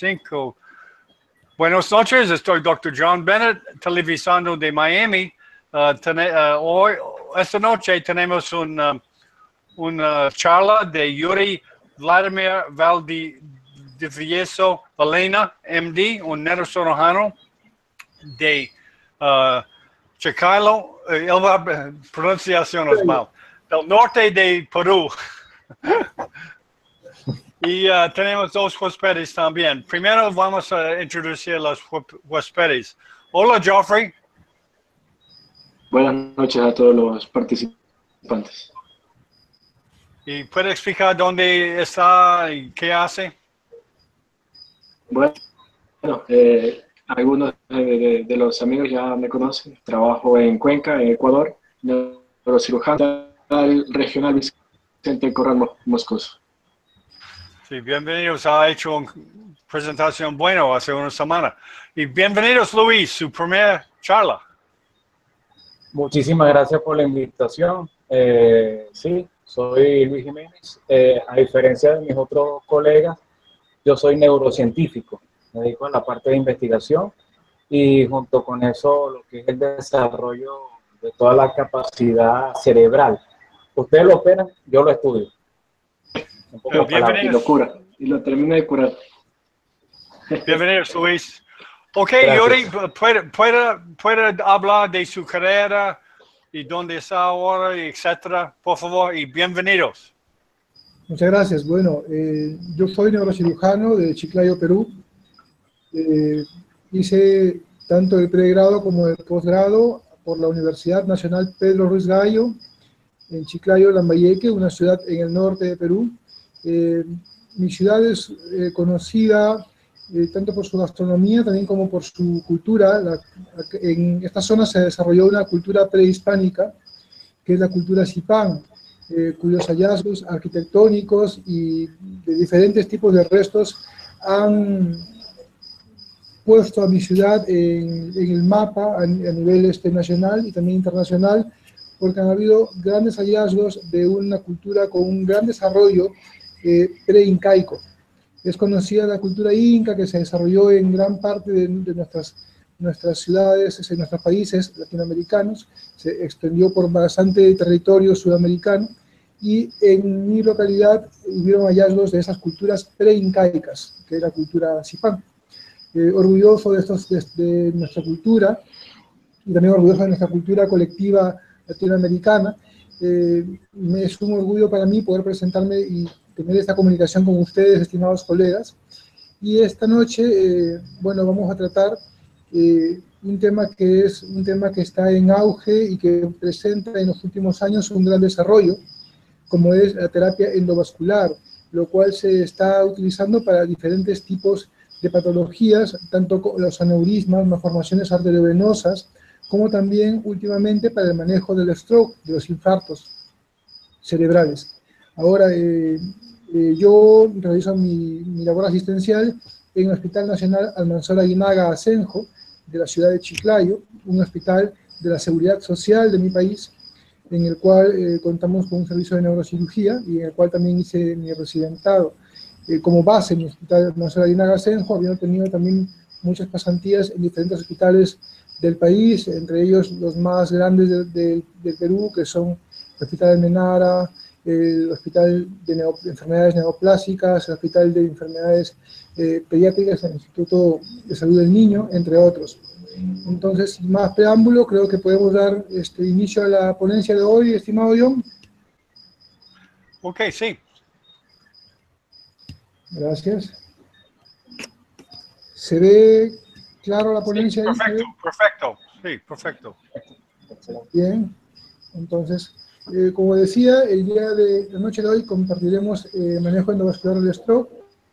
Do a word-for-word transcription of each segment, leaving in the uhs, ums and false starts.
cinco. Buenas noches, estoy doctor John Bennett, televisando de Miami. Uh, tene, uh, hoy, esta noche tenemos un, um, una charla de Yuri Vladimir Valdivieso Valena, M D, un neurocirujano de uh, Chiclayo, eh, pronunciación es mal, del norte de Perú. Y uh, tenemos dos huéspedes también. Primero vamos a introducir a los huéspedes. Hola, Geoffrey. Buenas noches a todos los participantes. ¿Y puede explicar dónde está y qué hace? Bueno, eh, algunos de, de, de los amigos ya me conocen. Trabajo en Cuenca, en Ecuador, neurocirujano regional Vicente Corral Moscoso. Sí, bienvenidos. Ha hecho una presentación buena hace una semana. Y bienvenidos, Luis, su primera charla. Muchísimas gracias por la invitación. Eh, sí, soy Luis Jiménez. Eh, a diferencia de mis otros colegas, yo soy neurocientífico. Me dedico a la parte de investigación y junto con eso lo que es el desarrollo de toda la capacidad cerebral. Ustedes lo operan, yo lo estudio. Un poco y lo cura, y lo termina de curar. Bienvenidos, Luis. Ok, Yuri, ¿puede, puede, puede hablar de su carrera y dónde está ahora, etcétera, por favor, y bienvenidos. Muchas gracias. Bueno, eh, yo soy neurocirujano de Chiclayo, Perú. Eh, hice tanto el pregrado como el posgrado por la Universidad Nacional Pedro Ruiz Gallo, en Chiclayo, Lambayeque, una ciudad en el norte de Perú. Eh, mi ciudad es eh, conocida eh, tanto por su gastronomía también como por su cultura. La, en esta zona se desarrolló una cultura prehispánica, que es la cultura Zipán, eh, cuyos hallazgos arquitectónicos y de diferentes tipos de restos han puesto a mi ciudad en, en el mapa a, a nivel este, nacional y también internacional, porque han habido grandes hallazgos de una cultura con un gran desarrollo eh, pre-incaico. Es conocida la cultura inca, que se desarrolló en gran parte de, de nuestras, nuestras ciudades, en nuestros países latinoamericanos, se extendió por bastante territorio sudamericano, y en mi localidad hubieron hallazgos de esas culturas pre-incaicas, que es la cultura Zipán. Eh, orgulloso de, estos, de, de nuestra cultura, y también orgulloso de nuestra cultura colectiva latinoamericana. Eh, es un orgullo para mí poder presentarme y tener esta comunicación con ustedes, estimados colegas. Y esta noche, eh, bueno, vamos a tratar eh, un tema que es un tema que está en auge y que presenta en los últimos años un gran desarrollo, como es la terapia endovascular, lo cual se está utilizando para diferentes tipos de patologías, tanto los aneurismas, malformaciones arteriovenosas, como también últimamente para el manejo del stroke, de los infartos cerebrales. Ahora, eh, eh, yo realizo mi, mi labor asistencial en el Hospital Nacional Almanzora Aguinaga Asenjo, de la ciudad de Chiclayo, un hospital de la seguridad social de mi país, en el cual eh, contamos con un servicio de neurocirugía y en el cual también hice mi residentado. Eh, como base en el Hospital Almanzora Aguinaga Asenjo, habiendo tenido también muchas pasantías en diferentes hospitales del país, entre ellos los más grandes de, de, del Perú, que son el Hospital de Menara, el Hospital de Neo, Enfermedades Neoplásicas, el Hospital de Enfermedades eh, Pediátricas, el Instituto de Salud del Niño, entre otros. Entonces, sin más preámbulo, creo que podemos dar este, inicio a la ponencia de hoy, estimado John. Ok, sí. Gracias. ¿Se ve claro la ponencia? Sí, perfecto, perfecto, sí, perfecto. Bien, entonces, eh, como decía, el día de la noche de hoy compartiremos eh, manejo endovascular del stroke.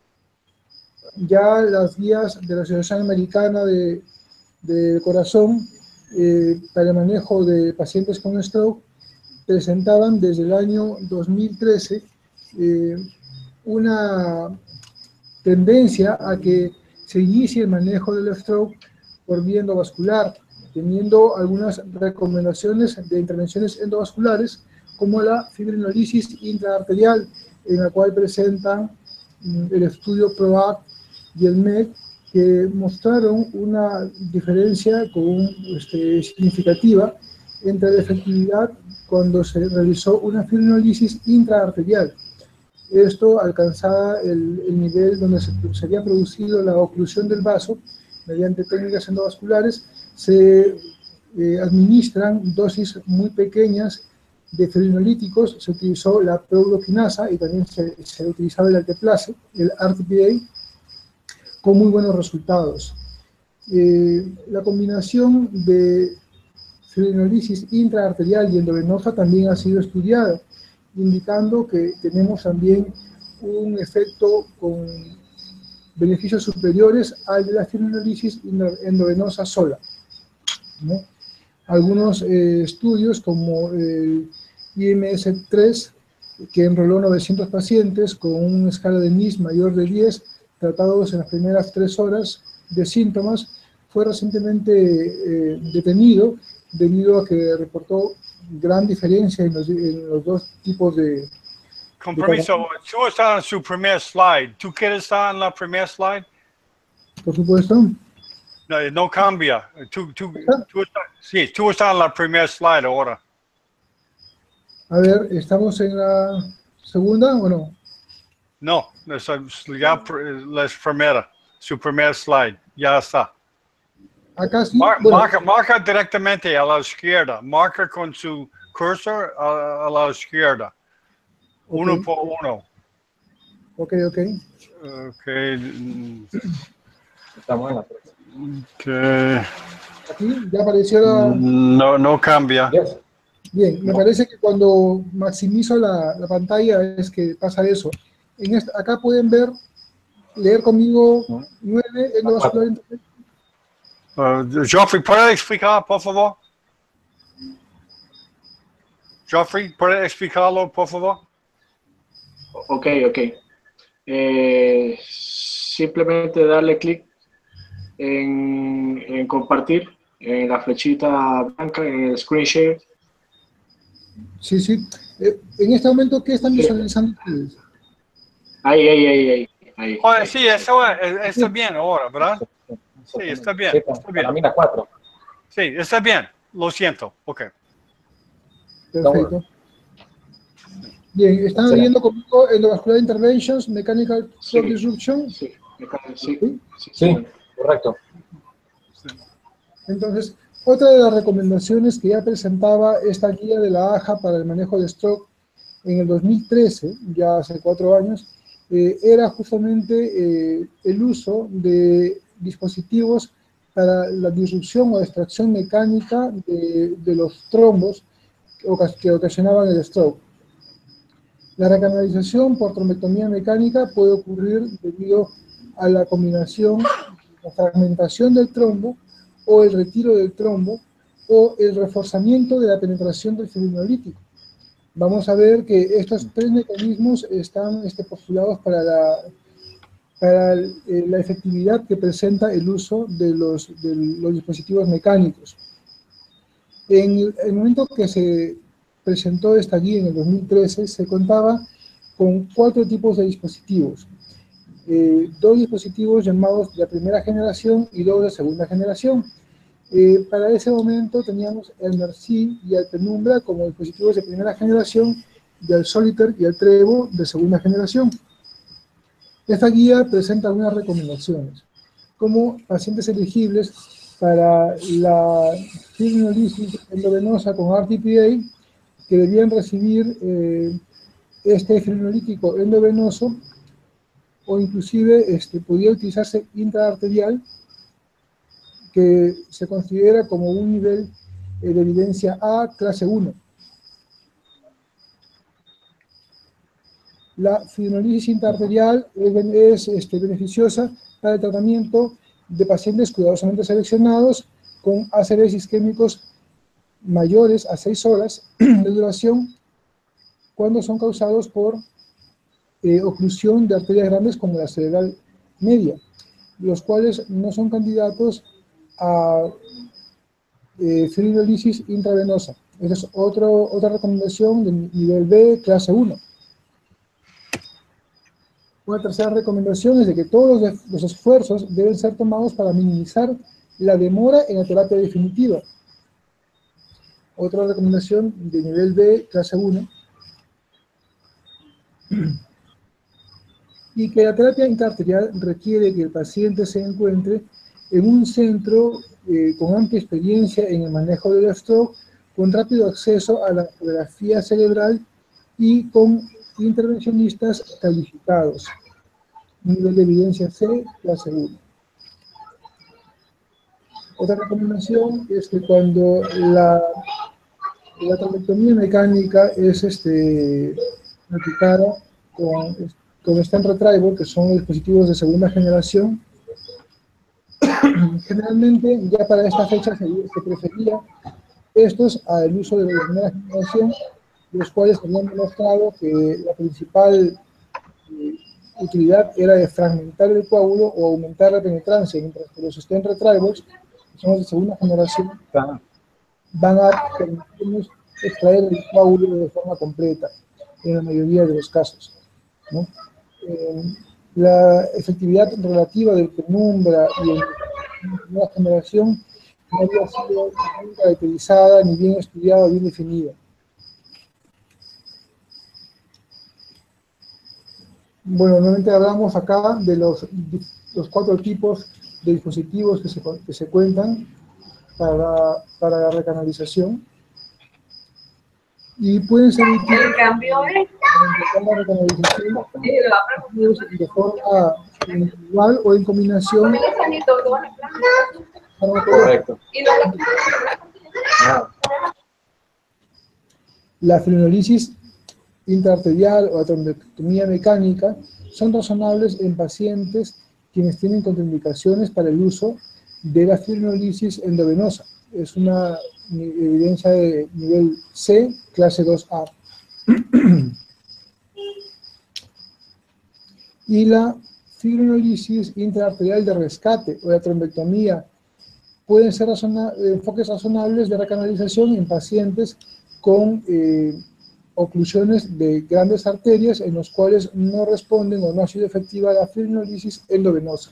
Ya las guías de la Asociación Americana de, de Corazón eh, para el manejo de pacientes con stroke presentaban desde el año dos mil trece eh, una tendencia a que se inicie el manejo del stroke por vía endovascular, teniendo algunas recomendaciones de intervenciones endovasculares, como la fibrinolisis intraarterial, en la cual presentan mm, el estudio PROACT y el M E D, que mostraron una diferencia con, este, significativa entre la efectividad cuando se realizó una fibrinolisis intraarterial. Esto alcanzaba el, el nivel donde se, se había producido la oclusión del vaso mediante técnicas endovasculares. Se eh, administran dosis muy pequeñas de fibrinolíticos, se utilizó la pseudoquinasa y también se, se utilizaba el alteplase, el R T P A, con muy buenos resultados. Eh, la combinación de fibrinolisis intraarterial y endovenosa también ha sido estudiada, indicando que tenemos también un efecto con beneficios superiores al de la fibrinolisis endovenosa sola, ¿no? Algunos eh, estudios como el I M S tres, que enroló novecientos pacientes con una escala de N I S mayor de diez, tratados en las primeras tres horas de síntomas, fue recientemente eh, detenido debido a que reportó gran diferencia en los, en los dos tipos de... Con permiso, tú estás en su primer slide. ¿Tú quieres estar en la primera slide? Por supuesto. No, no cambia. Tú, tú, tú estás, sí, tú estás en la primera slide ahora. A ver, ¿estamos en la segunda o no? No, esa, ya la primera, su primer slide, ya está. Acá sí. Mar, Bueno, marca, marca directamente a la izquierda, marca con su cursor a, a la izquierda, okay. Uno por uno. Ok, ok. Okay. Estamos en la próxima. Okay. Aquí ya apareció la... No, no cambia. Yes. Bien, me No. parece que cuando maximizo la, la pantalla es que pasa eso. En esta, acá pueden ver, leer conmigo nueve endovascular intervention. Uh, Geoffrey, ¿puede explicar, por favor? Geoffrey, ¿puede explicarlo, por favor? Ok, ok. Eh, simplemente darle clic en, en compartir, en la flechita blanca, en el screen share. Sí, sí. Eh, en este momento, ¿qué están visualizando ustedes? Ahí, ahí, ahí, ahí. ahí, Oh, ahí. sí, eso está bien ahora, ¿verdad? Sí, está bien. Sí, Está bien. la mina cuatro. Sí, está bien. Lo siento. Ok. Perfecto. Bien, ¿están Excelente. viendo conmigo endovascular interventions, mechanical Sí, flow disruption? sí, sí, ¿Sí? sí, Sí, sí. correcto. Entonces, otra de las recomendaciones que ya presentaba esta guía de la A J A para el manejo de stroke en el dos mil trece, ya hace cuatro años, eh, era justamente eh, el uso de dispositivos para la disrupción o extracción mecánica de, de los trombos que ocasionaban el stroke. La recanalización por trombectomía mecánica puede ocurrir debido a la combinación, la fragmentación del trombo o el retiro del trombo o el reforzamiento de la penetración del fibrinolítico. Vamos a ver que estos tres mecanismos están este, postulados para, la, para eh, la efectividad que presenta el uso de los, de los dispositivos mecánicos. En el momento que se presentó esta guía en el dos mil trece, se contaba con cuatro tipos de dispositivos. Eh, dos dispositivos llamados de primera generación y dos de segunda generación. Eh, para ese momento teníamos el Merci y el Penumbra como dispositivos de primera generación y el Solitaire y el Trevo de segunda generación. Esta guía presenta algunas recomendaciones, como pacientes elegibles para la fibrinolisis endovenosa con R T P A, que debían recibir eh, este fibrinolítico endovenoso, o inclusive este, podía utilizarse intraarterial, que se considera como un nivel eh, de evidencia A, clase uno. La fibrinolisis intraarterial es, es este, beneficiosa para el tratamiento de pacientes cuidadosamente seleccionados con A C Vs isquémicos mayores a seis horas de duración cuando son causados por eh, oclusión de arterias grandes como la cerebral media, los cuales no son candidatos a eh, fibrinolisis intravenosa. Esa es otro, otra recomendación de nivel B, clase uno. Una tercera recomendación es de que todos los, los esfuerzos deben ser tomados para minimizar la demora en la terapia definitiva. Otra recomendación de nivel B, clase uno, y que la terapia intraarterial requiere que el paciente se encuentre en un centro eh, con amplia experiencia en el manejo del stroke, con rápido acceso a la radiografía cerebral y con intervencionistas calificados. Nivel de evidencia C, clase uno. Otra recomendación es que cuando la, la trombectomía mecánica es este, aplicada con, con stent retrieval, que son los dispositivos de segunda generación, generalmente ya para esta fecha se, se prefería estos al uso de la primera generación, los cuales habían demostrado que la principal eh, utilidad era de fragmentar el coágulo o aumentar la penetrancia, mientras que los stent retrievals, que son los de segunda generación, van a permitirnos extraer el coágulo de forma completa, en la mayoría de los casos, ¿no? Eh, la efectividad relativa del penumbra y en la primera generación no había sido bien caracterizada, ni bien estudiada, bien definida. Bueno, nuevamente hablamos acá de los, los cuatro tipos de dispositivos que se, que se cuentan para, para la recanalización. Y pueden ser útiles la recanalización de forma individual o en combinación. Correcto. La fibrinolisis intraarterial o la trombectomía mecánica son razonables en pacientes quienes tienen contraindicaciones para el uso de la fibrinolisis endovenosa. Es una evidencia de nivel C, clase dos A. Y la fibrinolisis intraarterial de rescate o la trombectomía pueden ser razona enfoques razonables de recanalización en pacientes con eh, oclusiones de grandes arterias en los cuales no responden o no ha sido efectiva la fibrinolisis endovenosa.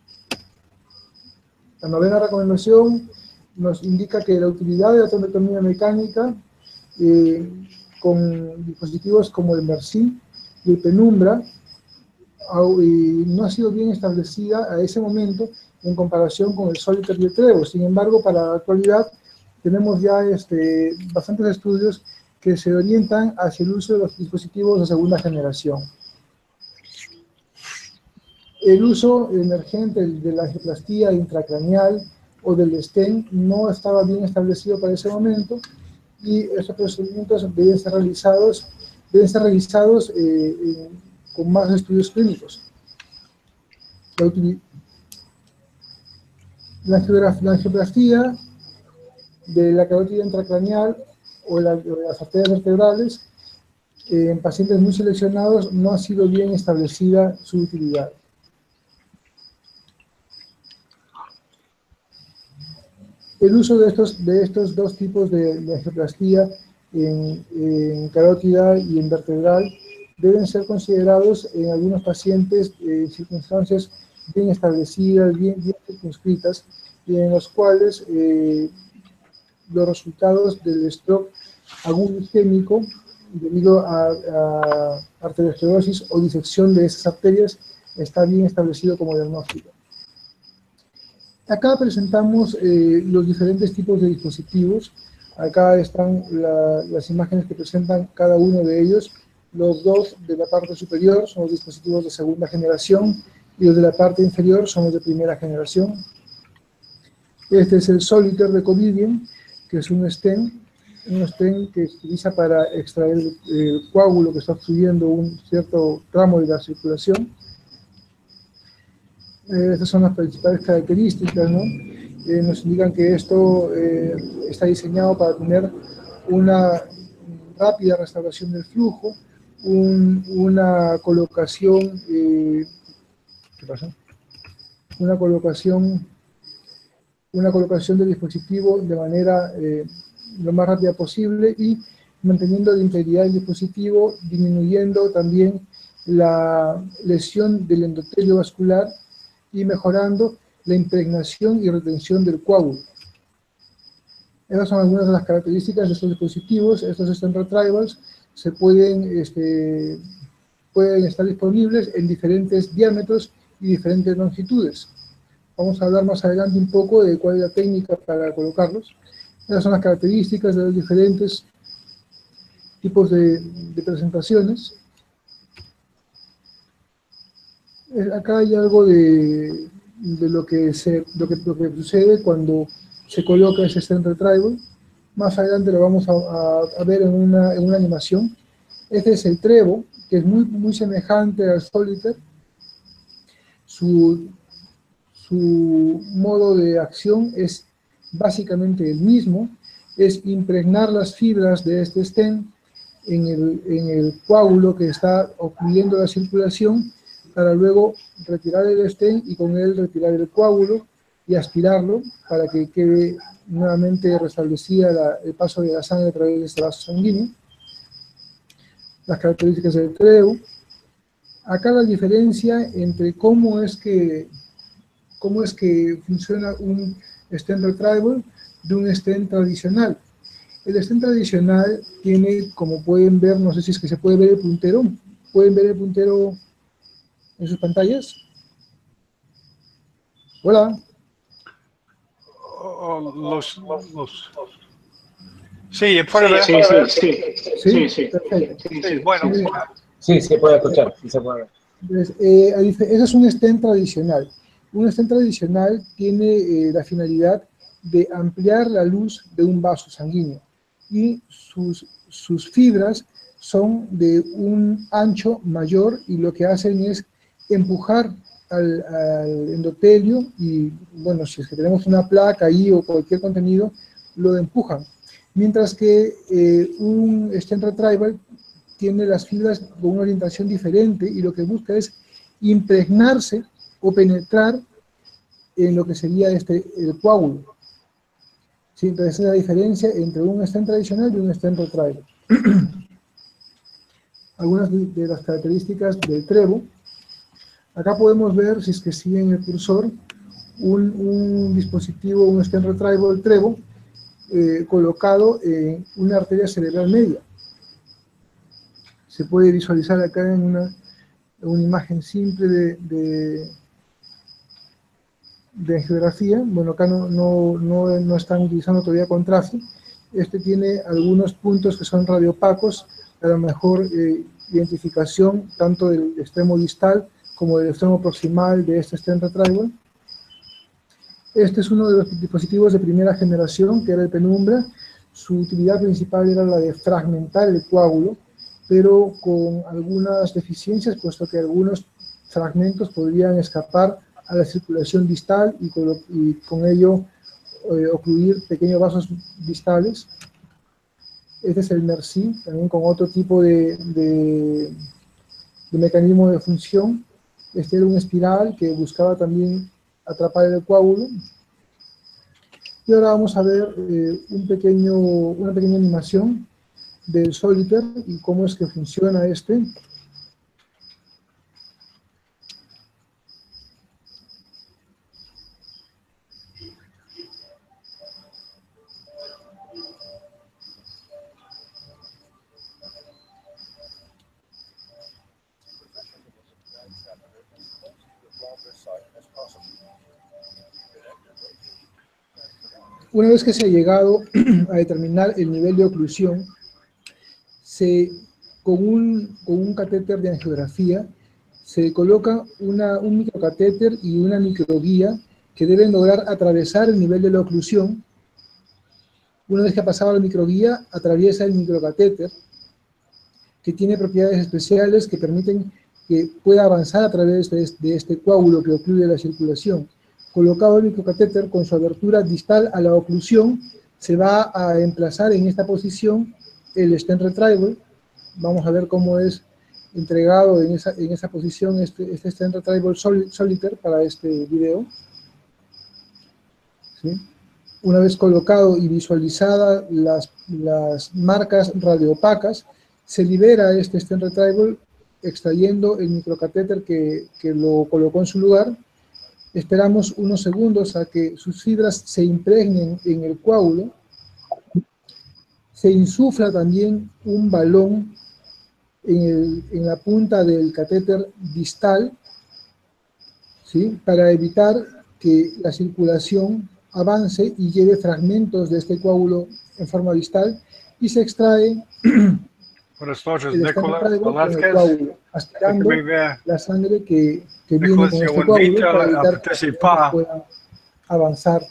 La novena recomendación nos indica que la utilidad de la trombectomía mecánica eh, con dispositivos como el MERSI y el Penumbra eh, no ha sido bien establecida a ese momento en comparación con el Solitaire y el Trevo. Sin embargo, para la actualidad tenemos ya este, bastantes estudios que se orientan hacia el uso de los dispositivos de segunda generación. El uso emergente de la angioplastía intracraneal o del stent no estaba bien establecido para ese momento y estos procedimientos deben ser realizados, deben ser realizados eh, eh, con más estudios clínicos. La, la, la angioplastía de la carótida intracraneal o, la, o las arterias vertebrales eh, en pacientes muy seleccionados no ha sido bien establecida su utilidad. El uso de estos, de estos dos tipos de, de angioplastía en, en carótida y en vertebral deben ser considerados en algunos pacientes en circunstancias bien establecidas, bien, bien circunscritas, y en los cuales eh, los resultados del stroke agudo isquémico debido a, a arteriosclerosis o disección de esas arterias está bien establecido como diagnóstico. Acá presentamos eh, los diferentes tipos de dispositivos. Acá están la, las imágenes que presentan cada uno de ellos. Los dos de la parte superior son los dispositivos de segunda generación y los de la parte inferior son los de primera generación. Este es el Solitaire de Covidien, que es un stent, un stent que se utiliza para extraer el, el coágulo que está obstruyendo un cierto tramo de la circulación. Eh, estas son las principales características, ¿no? Eh, nos indican que esto eh, está diseñado para tener una rápida restauración del flujo, un, una colocación, eh, ¿qué pasa? Una colocación, una colocación del dispositivo de manera eh, lo más rápida posible y manteniendo la integridad del dispositivo, disminuyendo también la lesión del endotelio vascular y mejorando la impregnación y retención del coágulo. Esas son algunas de las características de estos dispositivos. Estos stent retrievals se pueden, este, pueden estar disponibles en diferentes diámetros y diferentes longitudes. Vamos a hablar más adelante un poco de cuál es la técnica para colocarlos. Esas son las características de los diferentes tipos de, de presentaciones. Acá hay algo de, de lo, que se, lo, que, lo que sucede cuando se coloca ese stent retrieval. Más adelante lo vamos a, a, a ver en una, en una animación. Este es el Trevo, que es muy, muy semejante al Solitaire. Su, su modo de acción es básicamente el mismo, es impregnar las fibras de este stent en el, en el coágulo que está ocluyendo la circulación, para luego retirar el stent y con él retirar el coágulo y aspirarlo para que quede nuevamente restablecida la, el paso de la sangre a través de este vaso sanguíneo. Las características del Trevo. Acá la diferencia entre cómo es que, cómo es que funciona un stent retrieval de un stent tradicional. El stent tradicional tiene, como pueden ver, no sé si es que se puede ver el puntero, ¿pueden ver el puntero en sus pantallas? Hola. Oh, los, los... Sí, puede ver. Sí, sí, sí, sí, sí, Perfecto. sí, Sí, bueno. Sí, sí puede escuchar, sí se puede ver. Entonces, eh, ese es un stent tradicional. Un stent tradicional tiene eh, la finalidad de ampliar la luz de un vaso sanguíneo y sus, sus fibras son de un ancho mayor y lo que hacen es empujar al, al endotelio y, bueno, si es que tenemos una placa ahí o cualquier contenido, lo empujan. Mientras que eh, un stent retrieval tiene las fibras con una orientación diferente y lo que busca es impregnarse o penetrar en lo que sería este, el coágulo. ¿Sí? Entonces esa es la diferencia entre un stent tradicional y un stent retrieval. Algunas de, de las características del Trevo. Acá podemos ver, si es que siguen el cursor, un, un dispositivo, un stent retrieval Trevo, eh, colocado en una arteria cerebral media. Se puede visualizar acá en una, una imagen simple de, de, de angiografía. Bueno, acá no, no, no, no están utilizando todavía contraste. Este tiene algunos puntos que son radiopacos, a la mejor eh, identificación tanto del extremo distal como del extremo proximal de este stent retrieval. Este es uno de los dispositivos de primera generación, que era el Penumbra. Su utilidad principal era la de fragmentar el coágulo, pero con algunas deficiencias, puesto que algunos fragmentos podrían escapar a la circulación distal y con, lo, y con ello eh, ocluir pequeños vasos distales. Este es el Merci, también con otro tipo de, de, de mecanismo de función. Este era un espiral que buscaba también atrapar el coágulo. Y ahora vamos a ver eh, un pequeño, una pequeña animación del Solitaire y cómo es que funciona este. Una vez que se ha llegado a determinar el nivel de oclusión, se, con, un, con un catéter de angiografía se coloca una, un microcatéter y una microguía que deben lograr atravesar el nivel de la oclusión. Una vez que ha pasado la microguía, atraviesa el microcatéter, que tiene propiedades especiales que permiten que pueda avanzar a través de este, de este coágulo que ocluye la circulación. Colocado el microcatéter con su abertura distal a la oclusión, se va a emplazar en esta posición el stent retrieval. Vamos a ver cómo es entregado en esa, en esa posición este, este stent retrieval sol, Solitaire para este video. ¿Sí? Una vez colocado y visualizada las, las marcas radioopacas, se libera este stent retrieval extrayendo el microcatéter que, que lo colocó en su lugar. Esperamos unos segundos a que sus fibras se impregnen en el coágulo. Se insufla también un balón en, el, en la punta del catéter distal, ¿sí?, para evitar que la circulación avance y lleve fragmentos de este coágulo en forma distal, y se extrae Buenas noches, el Nicolás con el Velázquez. coágulo, aspirando Déjeme ver. la sangre que, que viene Nicolás, con yo este coágulo invito para a evitar que participar. pueda avanzar.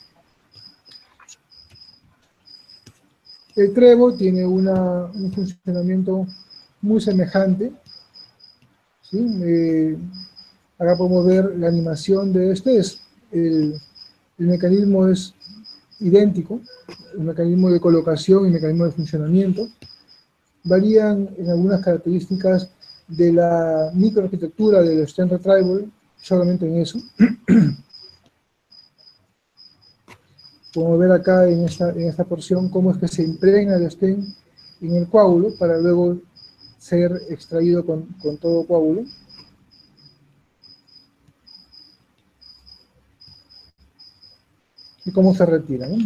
El trebo tiene una, un funcionamiento muy semejante, ¿sí? Eh, acá podemos ver la animación de este. Es el, el mecanismo es idéntico, el mecanismo de colocación y el mecanismo de funcionamiento. Varían en algunas características de la microarquitectura del stem retrieval, solamente en eso. Podemos ver acá en esta, en esta porción cómo es que se impregna el stem en el coágulo para luego ser extraído con, con todo coágulo. Y cómo se retira, ¿no?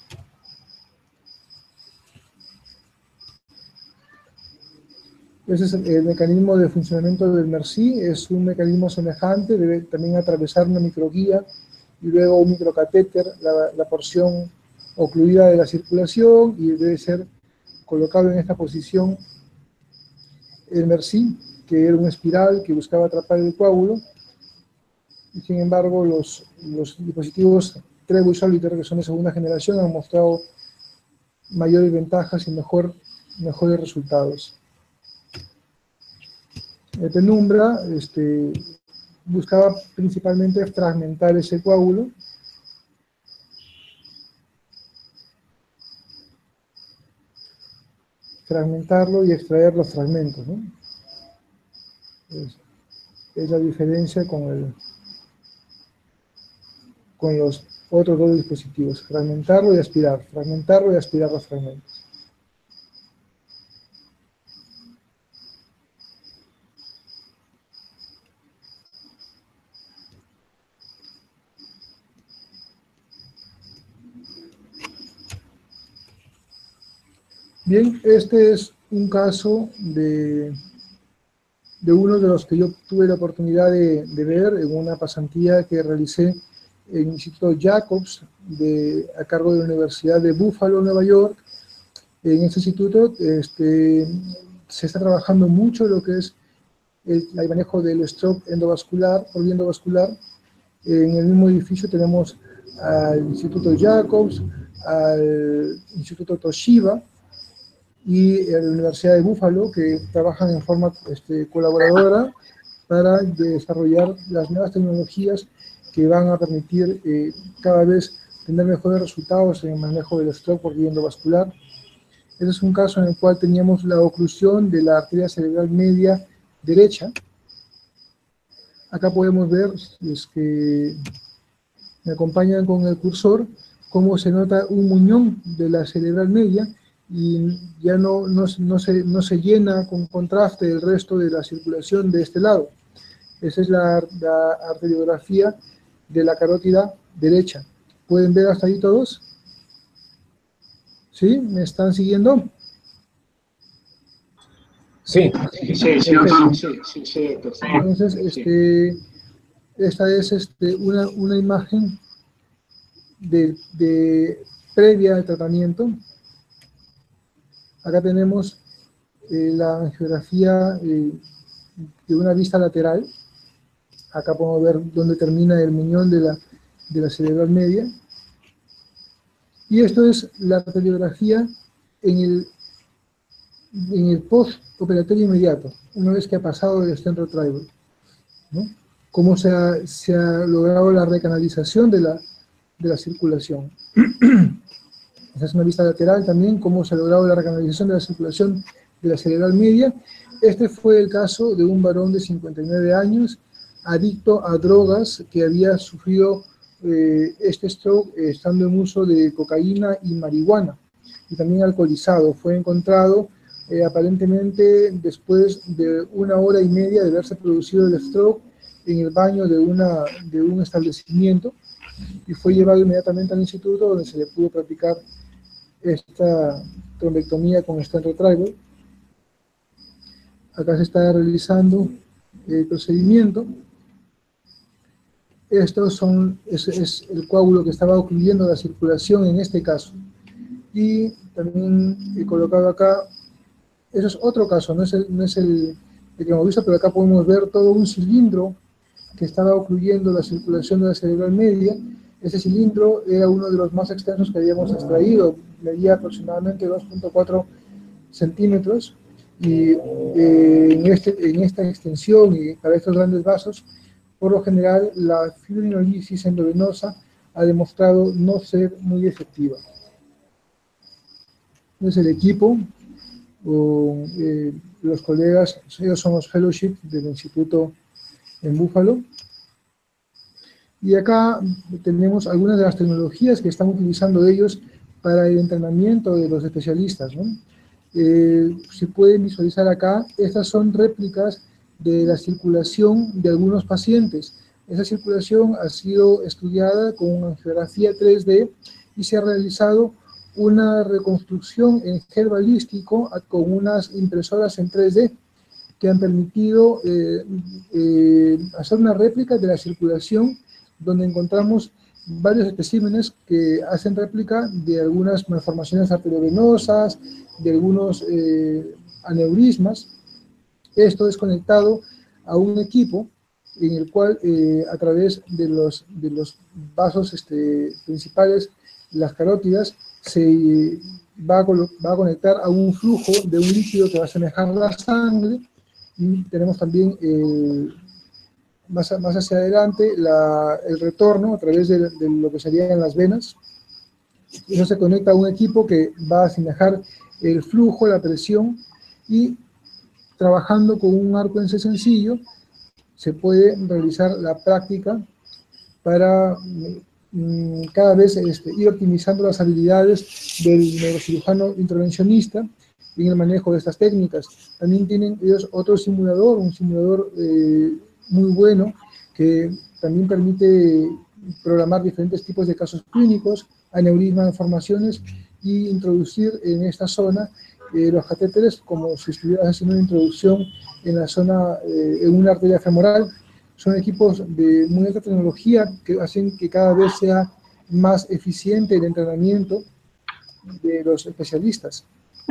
Ese es el, el mecanismo de funcionamiento del MERSI. Es un mecanismo semejante, debe también atravesar una microguía y luego un microcatéter, la, la porción ocluida de la circulación, y debe ser colocado en esta posición el MERSI, que era una espiral que buscaba atrapar el coágulo. Y sin embargo, los, los dispositivos Trebo y Solitaire, que son de segunda generación, han mostrado mayores ventajas y mejor, mejores resultados. El Penumbra este, buscaba principalmente fragmentar ese coágulo. Fragmentarlo y extraer los fragmentos, ¿no? Es, es la diferencia con, el, con los otros dos dispositivos. Fragmentarlo y aspirar. Fragmentarlo y aspirar los fragmentos. Bien, este es un caso de, de uno de los que yo tuve la oportunidad de, de ver en una pasantía que realicé en el Instituto Jacobs, de, a cargo de la Universidad de Buffalo, Nueva York. En este instituto este, se está trabajando mucho lo que es el, el manejo del stroke endovascular, o endovascular. En el mismo edificio tenemos al Instituto Jacobs, al Instituto Toshiba y a la Universidad de Buffalo, que trabajan en forma este, colaboradora para desarrollar las nuevas tecnologías que van a permitir eh, cada vez tener mejores resultados en el manejo del stroke por vía endovascular. Este es un caso en el cual teníamos la oclusión de la arteria cerebral media derecha. Acá podemos ver, es que me acompañan con el cursor, cómo se nota un muñón de la cerebral media y ya no, no, no, se, no se llena con contraste el resto de la circulación de este lado. Esa es la, la arteriografía de la carótida derecha. ¿Pueden ver hasta ahí todos? ¿Sí? ¿Me están siguiendo? Sí. Sí, sí, sí, doctor. Sí, sí, sí, doctor. Entonces, este, esta es este, una, una imagen de, de previa al tratamiento. Acá tenemos eh, la angiografía eh, de una vista lateral. Acá podemos ver dónde termina el muñón de la, de la cerebral media. Y esto es la radiografía en el, en el post-operatorio inmediato, una vez que ha pasado el stent retrieval, ¿no? Cómo se ha, se ha logrado la recanalización de la, de la circulación. Esta es una vista lateral también, cómo se ha logrado la recanalización de la circulación de la cerebral media. Este fue el caso de un varón de cincuenta y nueve años, adicto a drogas, que había sufrido eh, este stroke eh, estando en uso de cocaína y marihuana, y también alcoholizado. Fue encontrado eh, aparentemente después de una hora y media de haberse producido el stroke en el baño de, una, de un establecimiento, y fue llevado inmediatamente al instituto donde se le pudo practicar esta trombectomía con stent retrieval. Acá se está realizando el procedimiento. Estos son, es, es el coágulo que estaba ocluyendo la circulación en este caso. Y también he colocado acá, eso es otro caso, no es el, no es el, el que hemos visto, pero acá podemos ver todo un cilindro que estaba ocluyendo la circulación de la cerebral media. Ese cilindro era uno de los más extensos que habíamos extraído, medía aproximadamente dos punto cuatro centímetros, y eh, en, este, en esta extensión y para estos grandes vasos, por lo general la fibrinolisis endovenosa ha demostrado no ser muy efectiva. Es el equipo, o, eh, los colegas, ellos son los fellowship del instituto en Búfalo. Y acá tenemos algunas de las tecnologías que están utilizando ellos para el entrenamiento de los especialistas, ¿no? Eh, se pueden visualizar acá, estas son réplicas de la circulación de algunos pacientes. Esa circulación ha sido estudiada con angiografía tres D y se ha realizado una reconstrucción en gel balístico con unas impresoras en tres D que han permitido eh, eh, hacer una réplica de la circulación, donde encontramos varios especímenes que hacen réplica de algunas malformaciones arteriovenosas, de algunos eh, aneurismas. Esto es conectado a un equipo en el cual eh, a través de los, de los vasos este, principales, las carótidas, se eh, va, a va a conectar a un flujo de un líquido que va a asemejar la sangre, y tenemos también eh, más, más hacia adelante la, el retorno a través de, de lo que serían las venas. Eso se conecta a un equipo que va a asemejar el flujo, la presión, y trabajando con un arco en C sencillo se puede realizar la práctica para mm, cada vez este, ir optimizando las habilidades del neurocirujano intervencionista en el manejo de estas técnicas. También tienen ellos otro simulador, un simulador eh, muy bueno, que también permite programar diferentes tipos de casos clínicos, aneurismas, deformaciones, y introducir en esta zona eh, los catéteres como si estuvieras haciendo una introducción en la zona, eh, en una arteria femoral. Son equipos de muy alta tecnología que hacen que cada vez sea más eficiente el entrenamiento de los especialistas.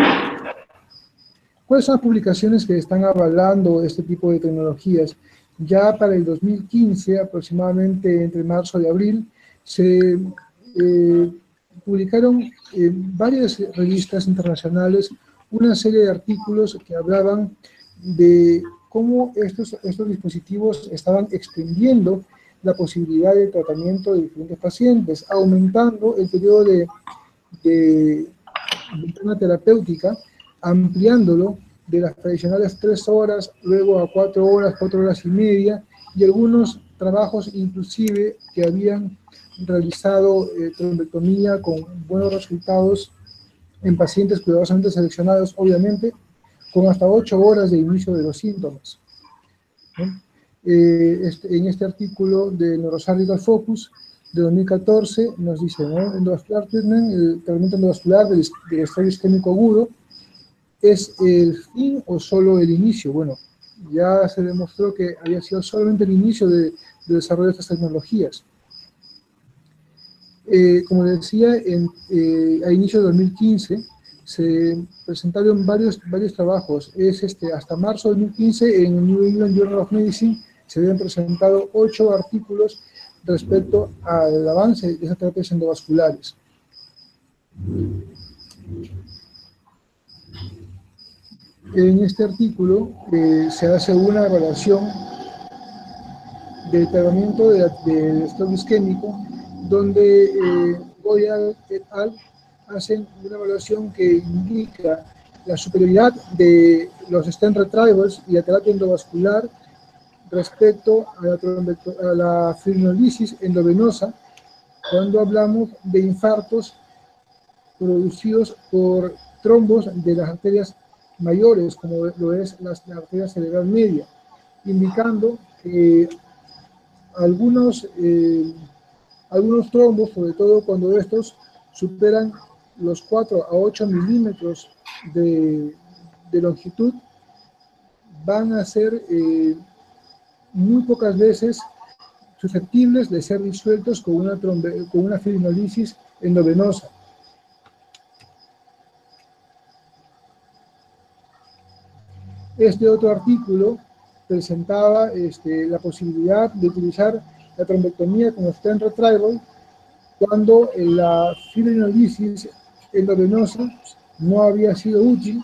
¿Cuáles son las publicaciones que están avalando este tipo de tecnologías? Ya para el dos mil quince, aproximadamente entre marzo y abril, se eh, publicaron en varias revistas internacionales una serie de artículos que hablaban de cómo estos, estos dispositivos estaban extendiendo la posibilidad de tratamiento de diferentes pacientes, aumentando el periodo de, de ventana terapéutica, ampliándolo de las tradicionales tres horas, luego a cuatro horas, cuatro horas y media, y algunos trabajos inclusive que habían realizado eh, trombectomía con buenos resultados en pacientes cuidadosamente seleccionados, obviamente, con hasta ocho horas de inicio de los síntomas. ¿No? Eh, este, en este artículo de Neurosurgical Focus de dos mil catorce nos dice, ¿no? Endovascular treatment, el tratamiento endovascular del, del estrés isquémico agudo, ¿es el fin o solo el inicio? Bueno, ya se demostró que había sido solamente el inicio de, de desarrollo de estas tecnologías. Eh, como decía, en, eh, a inicio de dos mil quince se presentaron varios, varios trabajos. Es este, hasta marzo de dos mil quince en el New England Journal of Medicine se habían presentado ocho artículos respecto al avance de esas terapias endovasculares. En este artículo eh, se hace una evaluación del tratamiento del de stroke isquémico, donde eh, Goyal et al. Hacen una evaluación que indica la superioridad de los stent retrievals y la terapia endovascular respecto a la, a la fibrinolisis endovenosa cuando hablamos de infartos producidos por trombos de las arterias mayores, como lo es la, la arteria cerebral media, indicando que algunos, eh, algunos trombos, sobre todo cuando estos superan los cuatro a ocho milímetros de, de longitud, van a ser eh, muy pocas veces susceptibles de ser disueltos con una, trombe, con una fibrinolisis endovenosa. Este otro artículo presentaba este, la posibilidad de utilizar la trombectomía con stent retrieval cuando la fibrinolisis endovenosa no había sido útil,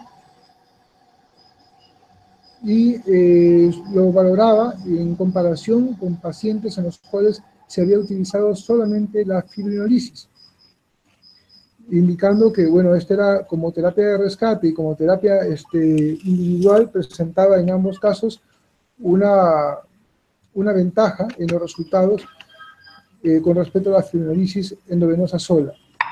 y eh, lo valoraba en comparación con pacientes en los cuales se había utilizado solamente la fibrinolisis, indicando que, bueno, esta era como terapia de rescate y como terapia este, individual, presentaba en ambos casos una, una ventaja en los resultados eh, con respecto a la fibrinolisis endovenosa sola.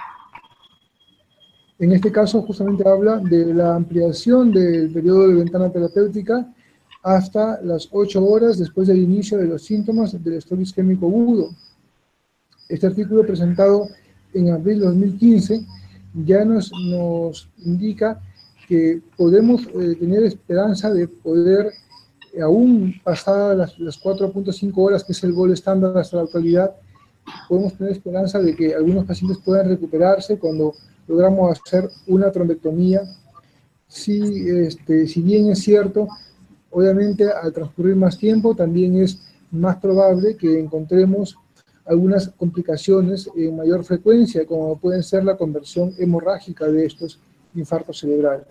En este caso justamente habla de la ampliación del periodo de ventana terapéutica hasta las ocho horas después del inicio de los síntomas del estrés isquémico agudo. Este artículo, presentado en abril de dos mil quince, ya nos, nos indica que podemos eh, tener esperanza de poder, eh, aún pasadas las, las cuatro punto cinco horas, que es el gol estándar hasta la actualidad, podemos tener esperanza de que algunos pacientes puedan recuperarse cuando logramos hacer una trombectomía. Si, este, si bien es cierto, obviamente al transcurrir más tiempo también es más probable que encontremos algunas complicaciones en mayor frecuencia, como pueden ser la conversión hemorrágica de estos infartos cerebrales.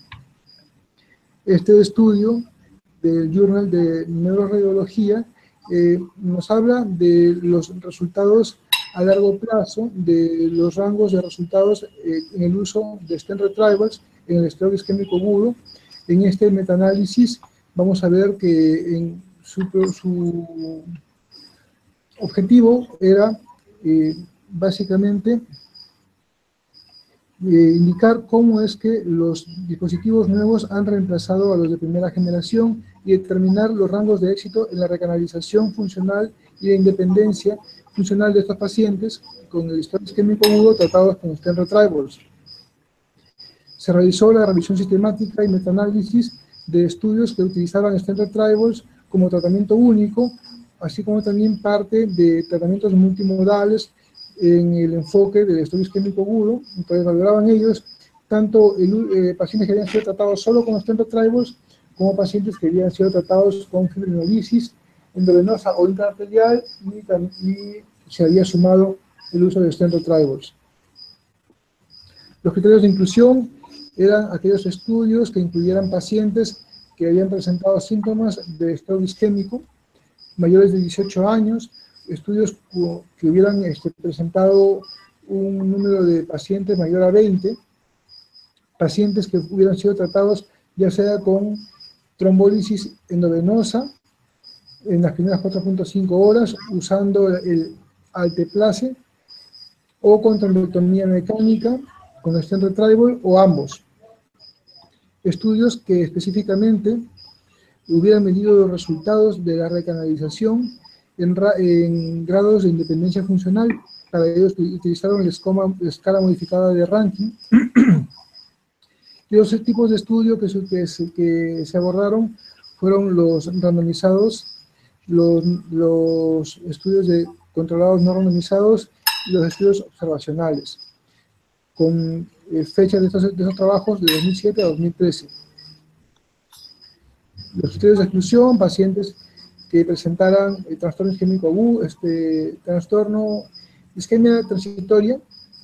Este estudio del Journal de Neuroradiología eh, nos habla de los resultados a largo plazo, de los rangos de resultados eh, en el uso de stent retrievals en el estrés isquémico agudo. En este metaanálisis vamos a ver que en su, su objetivo era eh, básicamente eh, indicar cómo es que los dispositivos nuevos han reemplazado a los de primera generación y determinar los rangos de éxito en la recanalización funcional y de independencia funcional de estos pacientes con el estrés isquémico agudo tratados con stent retrievals. Se realizó la revisión sistemática y metaanálisis de estudios que utilizaban stent retrievals como tratamiento único, así como también parte de tratamientos multimodales en el enfoque del estrés isquémico agudo. Entonces valoraban ellos tanto el, eh, pacientes que habían sido tratados solo con stent retrievals como pacientes que habían sido tratados con fibrinolisis endovenosa o intraarterial, y, y se había sumado el uso de stent retrievals. Los criterios de inclusión eran aquellos estudios que incluyeran pacientes que habían presentado síntomas de estrés isquémico mayores de dieciocho años, estudios que hubieran este, presentado un número de pacientes mayor a veinte, pacientes que hubieran sido tratados ya sea con trombólisis endovenosa en las primeras cuatro punto cinco horas usando el alteplase, o con trombectomía mecánica con stent retrieval, o ambos. Estudios que específicamente hubieran medido los resultados de la recanalización en, en grados de independencia funcional. Para ellos utilizaron la, escoma, la escala modificada de Rankin. Y los tipos de estudio que, que, se, que se abordaron fueron los randomizados, los, los estudios de controlados no randomizados y los estudios observacionales, con eh, fechas de estos, de estos trabajos de dos mil siete a dos mil trece. Los criterios de exclusión: pacientes que presentaran el trastorno isquémico agudo, este trastorno isquemia transitoria,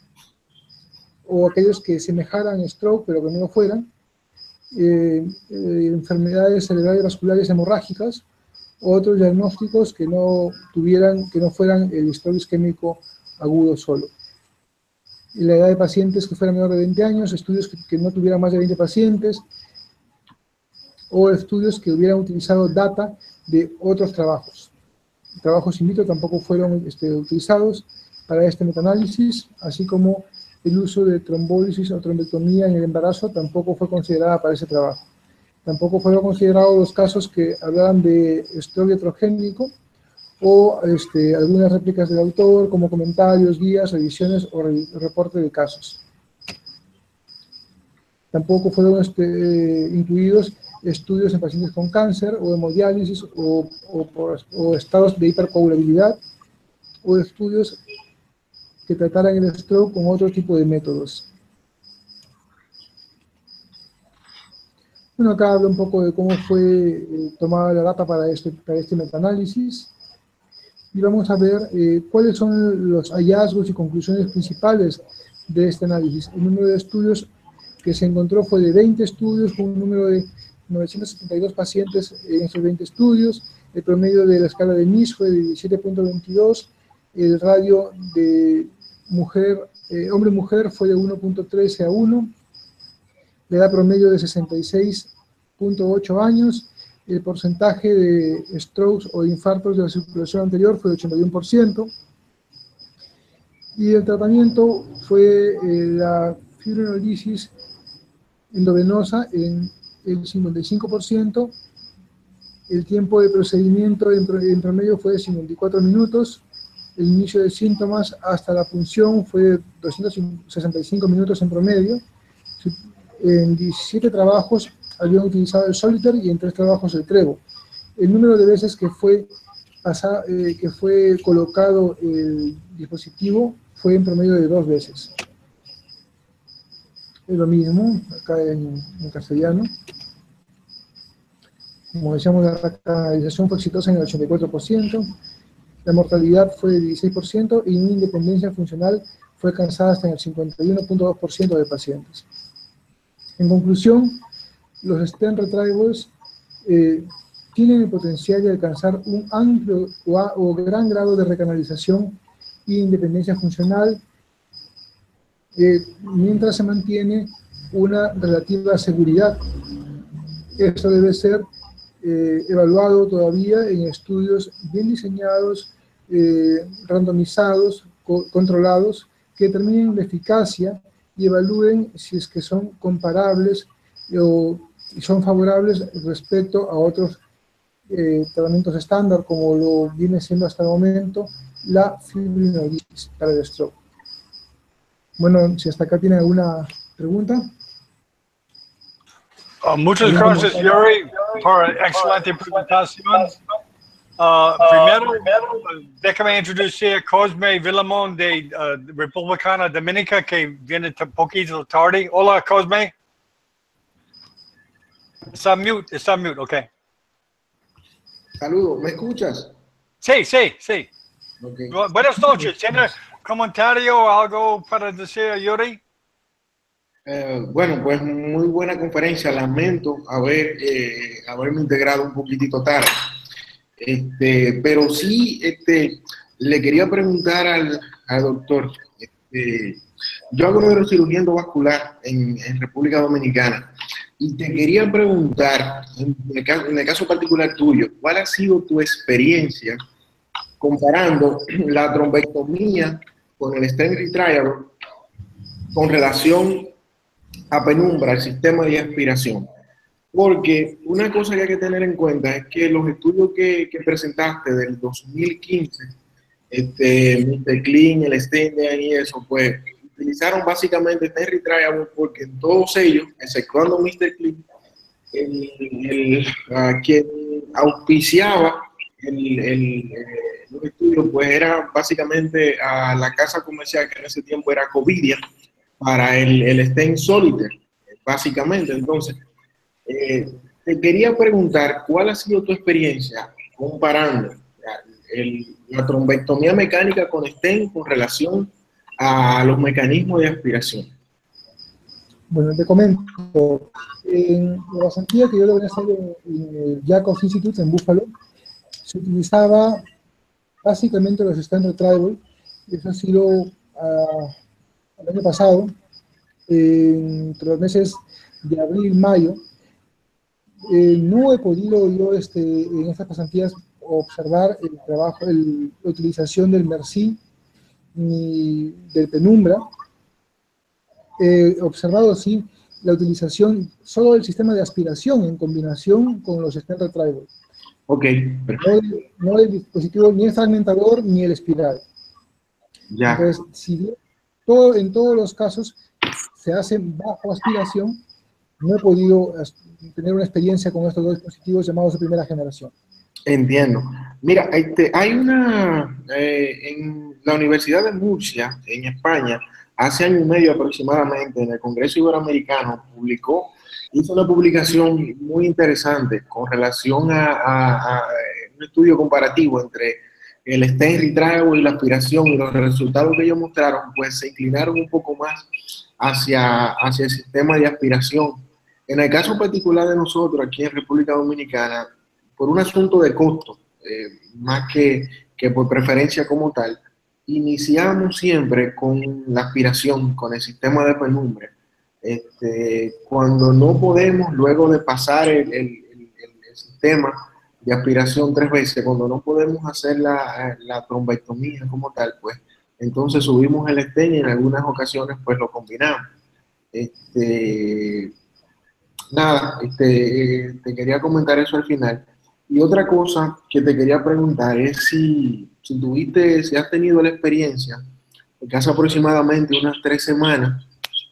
o aquellos que semejaran stroke pero que no lo fueran, eh, eh, enfermedades cerebrales vasculares hemorrágicas, o otros diagnósticos que no tuvieran, que no fueran el estrés isquémico agudo solo. Y la edad de pacientes que fueran menor de veinte años, estudios que, que no tuvieran más de veinte pacientes, o estudios que hubieran utilizado data de otros trabajos. Trabajos in vitro tampoco fueron este, utilizados para este metaanálisis, así como el uso de trombólisis o trombectomía en el embarazo tampoco fue considerada para ese trabajo. Tampoco fueron considerados los casos que hablaban de stroke heterogénico o este, algunas réplicas del autor, como comentarios, guías, revisiones o re reporte de casos. Tampoco fueron este, incluidos estudios en pacientes con cáncer o hemodiálisis o, o, por, o estados de hipercoagulabilidad o estudios que trataran el stroke con otro tipo de métodos. Bueno, acá habla un poco de cómo fue eh, tomada la data para este, para este metaanálisis. Y vamos a ver eh, cuáles son los hallazgos y conclusiones principales de este análisis. El número de estudios que se encontró fue de veinte estudios, con un número de novecientos setenta y dos pacientes en esos veinte estudios. El promedio de la escala de M I S fue de diecisiete punto veintidós. El radio de mujer, eh, hombre-mujer fue de uno punto trece a uno. La edad promedio de sesenta y seis punto ocho años. El porcentaje de strokes o de infartos de la circulación anterior fue de ochenta y uno por ciento. Y el tratamiento fue eh, la fibrinolisis endovenosa en el cincuenta y cinco por ciento. El tiempo de procedimiento en, en promedio fue de cincuenta y cuatro minutos. El inicio de síntomas hasta la punción fue de doscientos sesenta y cinco minutos en promedio. En diecisiete trabajos habían utilizado el Solitaire y en tres trabajos el Trevo. El número de veces que fue, pasado, eh, que fue colocado el dispositivo fue en promedio de dos veces. Es lo mismo, acá en, en castellano. Como decíamos, la canalización fue exitosa en el ochenta y cuatro por ciento. La mortalidad fue de dieciséis por ciento y una independencia funcional fue alcanzada hasta en el cincuenta y uno punto dos por ciento de pacientes. En conclusión, los stent retrievals eh, tienen el potencial de alcanzar un amplio o, a, o gran grado de recanalización e independencia funcional, eh, mientras se mantiene una relativa seguridad. Esto debe ser eh, evaluado todavía en estudios bien diseñados, eh, randomizados, co controlados, que determinen la eficacia y evalúen si es que son comparables o son favorables respecto a otros eh, tratamientos estándar, como lo viene siendo hasta el momento la fibrinolisis para el stroke. Bueno, si hasta acá tienen alguna pregunta. Uh, muchas gracias, Yuri, por excelente presentación. Uh, primero, uh, déjame introducir a Cosme Villamón de uh, República Dominicana, que viene un poquito tarde. Hola, Cosme. Está mute, está mute, ok. Saludos, ¿me escuchas? Sí, sí, sí. Okay. Buenas noches. ¿Tiene comentario o algo para decir, Yuri? Eh, bueno, pues muy buena conferencia. Lamento haber, eh, haberme integrado un poquitito tarde. Este, pero sí, este, le quería preguntar al, al doctor. Este, yo hago neurocirugía endovascular en, en República Dominicana. Y te quería preguntar, en el, caso, en el caso particular tuyo, ¿cuál ha sido tu experiencia comparando la trombectomía con el stent retrieval con relación a penumbra, el sistema de aspiración? Porque una cosa que hay que tener en cuenta es que los estudios que, que presentaste del dos mil quince, este, mister Clean, el Stenden y eso, pues utilizaron básicamente stent retrieval porque en todos ellos, exceptuando mister Clean, el, el, uh, quien auspiciaba el, el, eh, los estudios, pues era básicamente a la casa comercial que en ese tiempo era Covidia, para el, el stent Solitaire, básicamente. Entonces, eh, te quería preguntar, ¿cuál ha sido tu experiencia comparando el, la trombectomía mecánica con stent con relación a los mecanismos de aspiración? Bueno, te comento. En la pasantía que yo logré hacer en, en el Jacobs Institute en Buffalo, se utilizaba básicamente los stent retrieval. Eso ha sido uh, el año pasado, eh, entre los meses de abril y mayo. Eh, no he podido yo este, en estas pasantías observar el trabajo, el, la utilización del Merci ni del Penumbra. He observado sí la utilización solo del sistema de aspiración en combinación con los stent retrieval. Ok, no, el, no el dispositivo, ni el fragmentador, ni el espiral. Ya. Entonces, si todo, en todos los casos se hace bajo aspiración, no he podido tener una experiencia con estos dos dispositivos llamados de primera generación. Entiendo. Mira, este, hay una, eh, en la Universidad de Murcia, en España, hace año y medio aproximadamente, en el Congreso Iberoamericano, publicó, hizo una publicación muy interesante con relación a, a, a un estudio comparativo entre el stent retrieval y la aspiración, y los resultados que ellos mostraron, pues se inclinaron un poco más hacia, hacia el sistema de aspiración. En el caso particular de nosotros, aquí en República Dominicana, por un asunto de costo, eh, más que, que por preferencia como tal, iniciamos siempre con la aspiración, con el sistema de penumbre. Este, cuando no podemos, luego de pasar el, el, el, el sistema de aspiración tres veces, cuando no podemos hacer la, la trombectomía como tal, pues entonces subimos el stent y en algunas ocasiones pues lo combinamos. Este, nada, este, te quería comentar eso al final. Y otra cosa que te quería preguntar es si, si tuviste, si has tenido la experiencia, que hace aproximadamente unas tres semanas,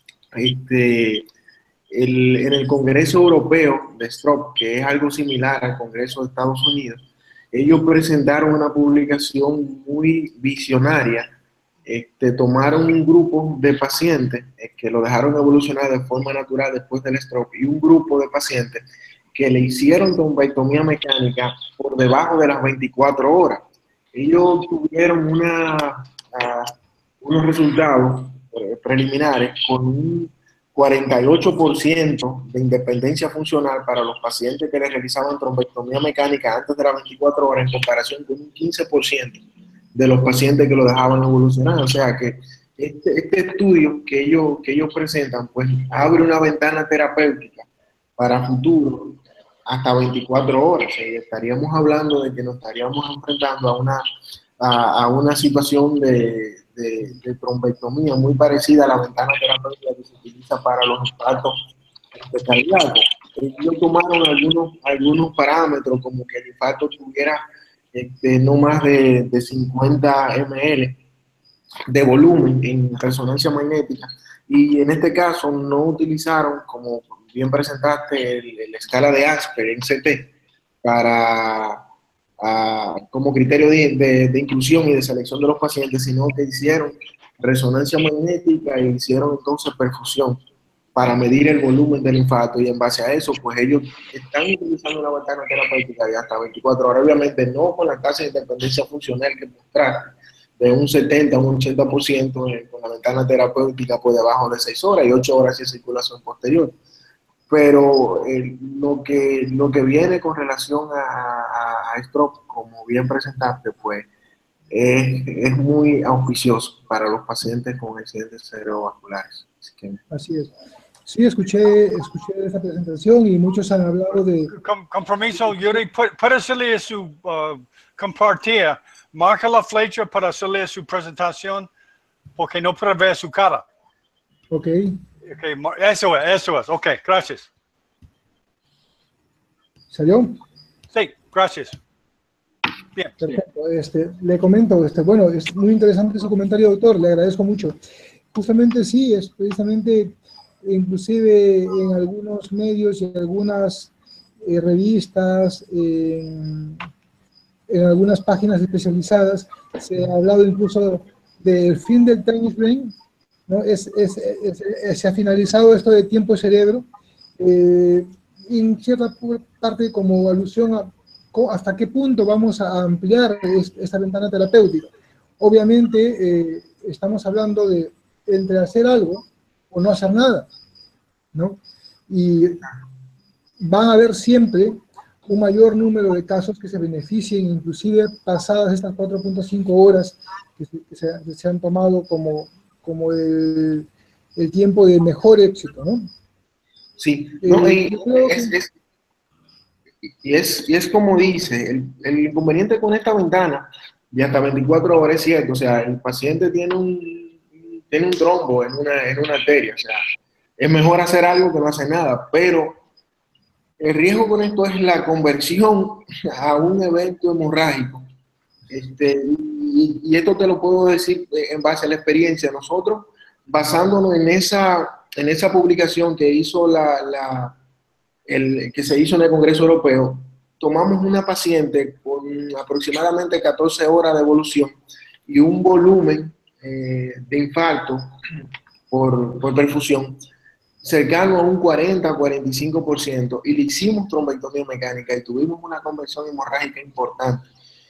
este, el, en el Congreso Europeo de Stroke, que es algo similar al Congreso de Estados Unidos, ellos presentaron una publicación muy visionaria. Este, tomaron un grupo de pacientes eh, que lo dejaron evolucionar de forma natural después del stroke, y un grupo de pacientes que le hicieron trombectomía mecánica por debajo de las veinticuatro horas. Ellos tuvieron una, uh, unos resultados eh, preliminares con un cuarenta y ocho por ciento de independencia funcional para los pacientes que les realizaban trombectomía mecánica antes de las veinticuatro horas, en comparación con un quince por ciento de los pacientes que lo dejaban evolucionar. O sea que este, este estudio que ellos, que ellos presentan, pues abre una ventana terapéutica para futuro hasta veinticuatro horas. Y estaríamos hablando de que nos estaríamos enfrentando a una, a, a una situación de, de, de trombectomía muy parecida a la ventana terapéutica que se utiliza para los infartos cardíacos. Ellos tomaron algunos, algunos parámetros, como que el infarto tuviera este, no más de, de cincuenta mililitros de volumen en resonancia magnética, y en este caso no utilizaron, como bien presentaste, el, el escala de Asper en C T para, a, como criterio de, de, de inclusión y de selección de los pacientes, sino que hicieron resonancia magnética e hicieron entonces perfusión para medir el volumen del infarto, y en base a eso, pues ellos están utilizando una ventana terapéutica de hasta veinticuatro horas, obviamente no con la tasa de independencia funcional que mostraron, de un setenta a un ochenta por ciento con la ventana terapéutica por debajo de seis horas y ocho horas de circulación posterior. Pero eh, lo, que, lo que viene con relación a, a, a stroke, como bien presentaste, pues es, es muy auspicioso para los pacientes con accidentes cerebrovasculares. Así, que... Así es. Sí, escuché, escuché esta presentación y muchos han hablado de... Com compromiso, Yuri, puede hacerle su uh, compartía, marca la flecha para hacerle su presentación, porque no puede ver su cara. Ok. Okay, eso es, eso es. Ok, gracias. ¿Salió? Sí, gracias. Bien. Perfecto. Este, le comento, este, bueno, es muy interesante su comentario, doctor, le agradezco mucho. Justamente sí, es precisamente, inclusive en algunos medios y en algunas eh, revistas, en, en algunas páginas especializadas, se ha hablado incluso del fin del time frame, ¿no? Es, es, es, es, se ha finalizado esto de tiempo cerebro, eh, en cierta parte como alusión a hasta qué punto vamos a ampliar esta ventana terapéutica. Obviamente eh, estamos hablando de entre hacer algo o no hacer nada, ¿no? Y van a haber siempre un mayor número de casos que se beneficien, inclusive pasadas estas cuatro punto cinco horas que se, que, se, que se han tomado como, como el, el tiempo de mejor éxito, ¿no? Sí, no, eh, y, es, es, y, es, y es como dice, el, el inconveniente con esta ventana de hasta veinticuatro horas es cierto, o sea, el paciente tiene un, tiene un trombo en una, en una arteria, o sea, es mejor hacer algo que no hacer nada, pero el riesgo con esto es la conversión a un evento hemorrágico. Este, y, y esto te lo puedo decir en base a la experiencia. Nosotros, basándonos en esa, en esa publicación que, hizo la, la, el, que se hizo en el Congreso Europeo, tomamos una paciente con aproximadamente catorce horas de evolución y un volumen eh, de infarto por, por perfusión cercano a un cuarenta a cuarenta y cinco por ciento, y le hicimos trombectomía mecánica y tuvimos una conversión hemorrágica importante.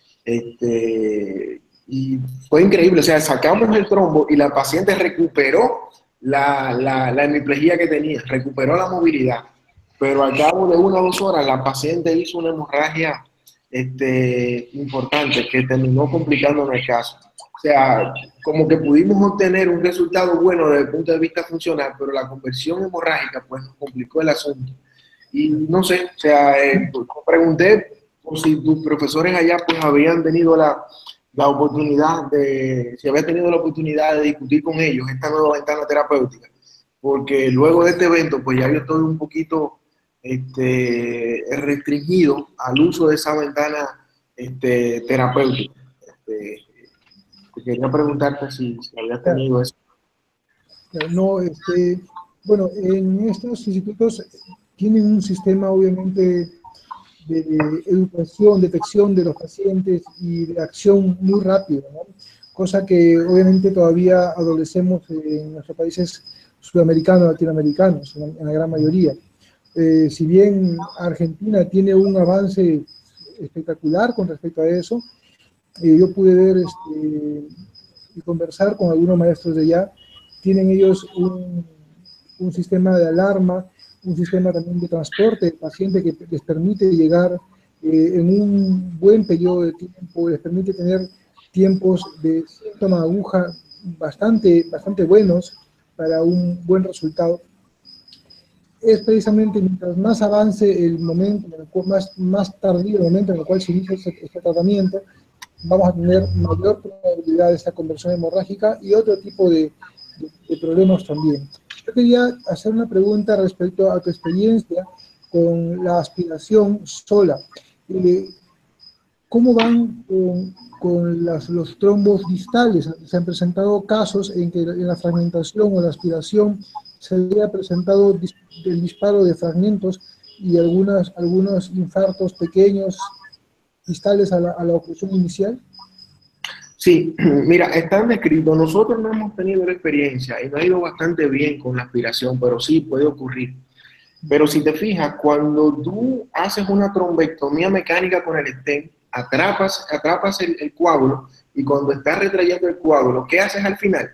Este, y fue increíble, o sea, sacamos el trombo y la paciente recuperó la, la, la hemiplegia que tenía, recuperó la movilidad, pero al cabo de una o dos horas la paciente hizo una hemorragia este, importante que terminó complicándonos el caso. O sea, como que pudimos obtener un resultado bueno desde el punto de vista funcional, pero la conversión hemorrágica pues nos complicó el asunto. Y no sé, o sea, eh, pues, pregunté por si tus profesores allá pues habían tenido la, la oportunidad de, si habían tenido la oportunidad de discutir con ellos esta nueva ventana terapéutica, porque luego de este evento pues ya yo estoy un poquito este, restringido al uso de esa ventana este, terapéutica. Este, Quería preguntarte si, si habías tenido eso. No, este, bueno, en estos institutos tienen un sistema obviamente de educación, detección de los pacientes y de acción muy rápido, ¿no? Cosa que obviamente todavía adolecemos en nuestros países sudamericanos, latinoamericanos, en la, en la gran mayoría. Eh, si bien Argentina tiene un avance espectacular con respecto a eso, Eh, yo pude ver este, y conversar con algunos maestros de allá. Tienen ellos un, un sistema de alarma, un sistema también de transporte del paciente que les permite llegar eh, en un buen periodo de tiempo, les permite tener tiempos de síntoma aguja bastante, bastante buenos para un buen resultado. Es precisamente mientras más avance el momento, más, más tardío el momento en el cual se inicia este, este tratamiento, vamos a tener mayor probabilidad de esta conversión hemorrágica y otro tipo de, de, de problemas también. Yo quería hacer una pregunta respecto a tu experiencia con la aspiración sola. Eh, ¿Cómo van con, con las, los trombos distales? Se han presentado casos en que en la fragmentación o la aspiración se había presentado dis, el disparo de fragmentos y algunas, algunos infartos pequeños distales a la, a la oclusión inicial. Sí, mira, están descritos. Nosotros no hemos tenido la experiencia y nos ha ido bastante bien con la aspiración, pero sí puede ocurrir. Pero si te fijas, cuando tú haces una trombectomía mecánica con el stent, atrapas, atrapas el, el coágulo, y cuando estás retrayendo el coágulo, ¿qué haces al final?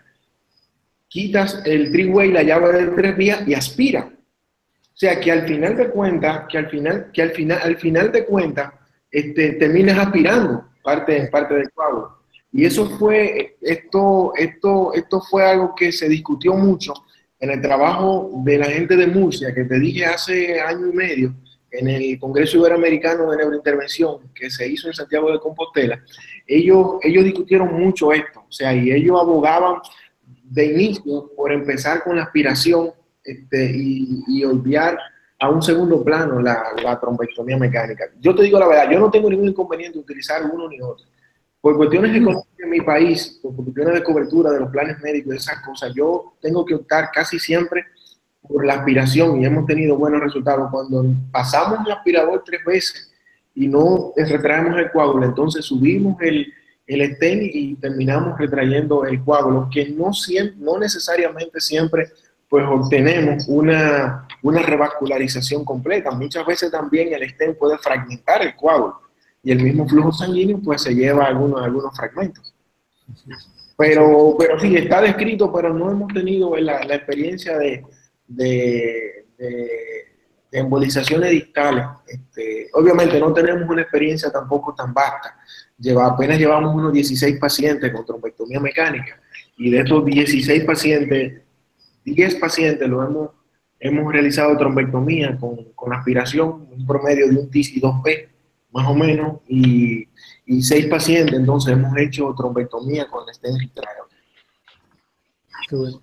Quitas el three-way, la llave de tres vías, y aspira. O sea, que al final de cuentas, que al final, que al final, al final de cuentas, este, terminas aspirando parte, parte del coágulo. Y eso fue, esto, esto, esto fue algo que se discutió mucho en el trabajo de la gente de Murcia, que te dije hace año y medio, en el Congreso Iberoamericano de Neurointervención, que se hizo en Santiago de Compostela. Ellos, ellos discutieron mucho esto, o sea, y ellos abogaban de inicio por empezar con la aspiración este, y, y obviar a un segundo plano la, la trombectomía mecánica. Yo te digo la verdad, yo no tengo ningún inconveniente de utilizar uno ni otro. Por cuestiones económicas en mi país, por cuestiones de cobertura de los planes médicos y esas cosas, yo tengo que optar casi siempre por la aspiración y hemos tenido buenos resultados. Cuando pasamos el aspirador tres veces y no retraemos el coágulo, entonces subimos el, el stent y terminamos retrayendo el coágulo, que no, siempre, no necesariamente siempre pues obtenemos una, una revascularización completa. Muchas veces también el stent puede fragmentar el coágulo y el mismo flujo sanguíneo pues se lleva algunos, algunos fragmentos. Pero, pero sí, está descrito, pero no hemos tenido la, la experiencia de, de, de, de embolizaciones distales. Este, obviamente no tenemos una experiencia tampoco tan vasta. Lleva, apenas llevamos unos dieciséis pacientes con trombectomía mecánica y de estos dieciséis pacientes, diez pacientes lo hemos, hemos realizado trombectomía con, con aspiración, un promedio de un T I S I dos P, más o menos, y, y seis pacientes, entonces hemos hecho trombectomía con stent retractor. Qué bueno.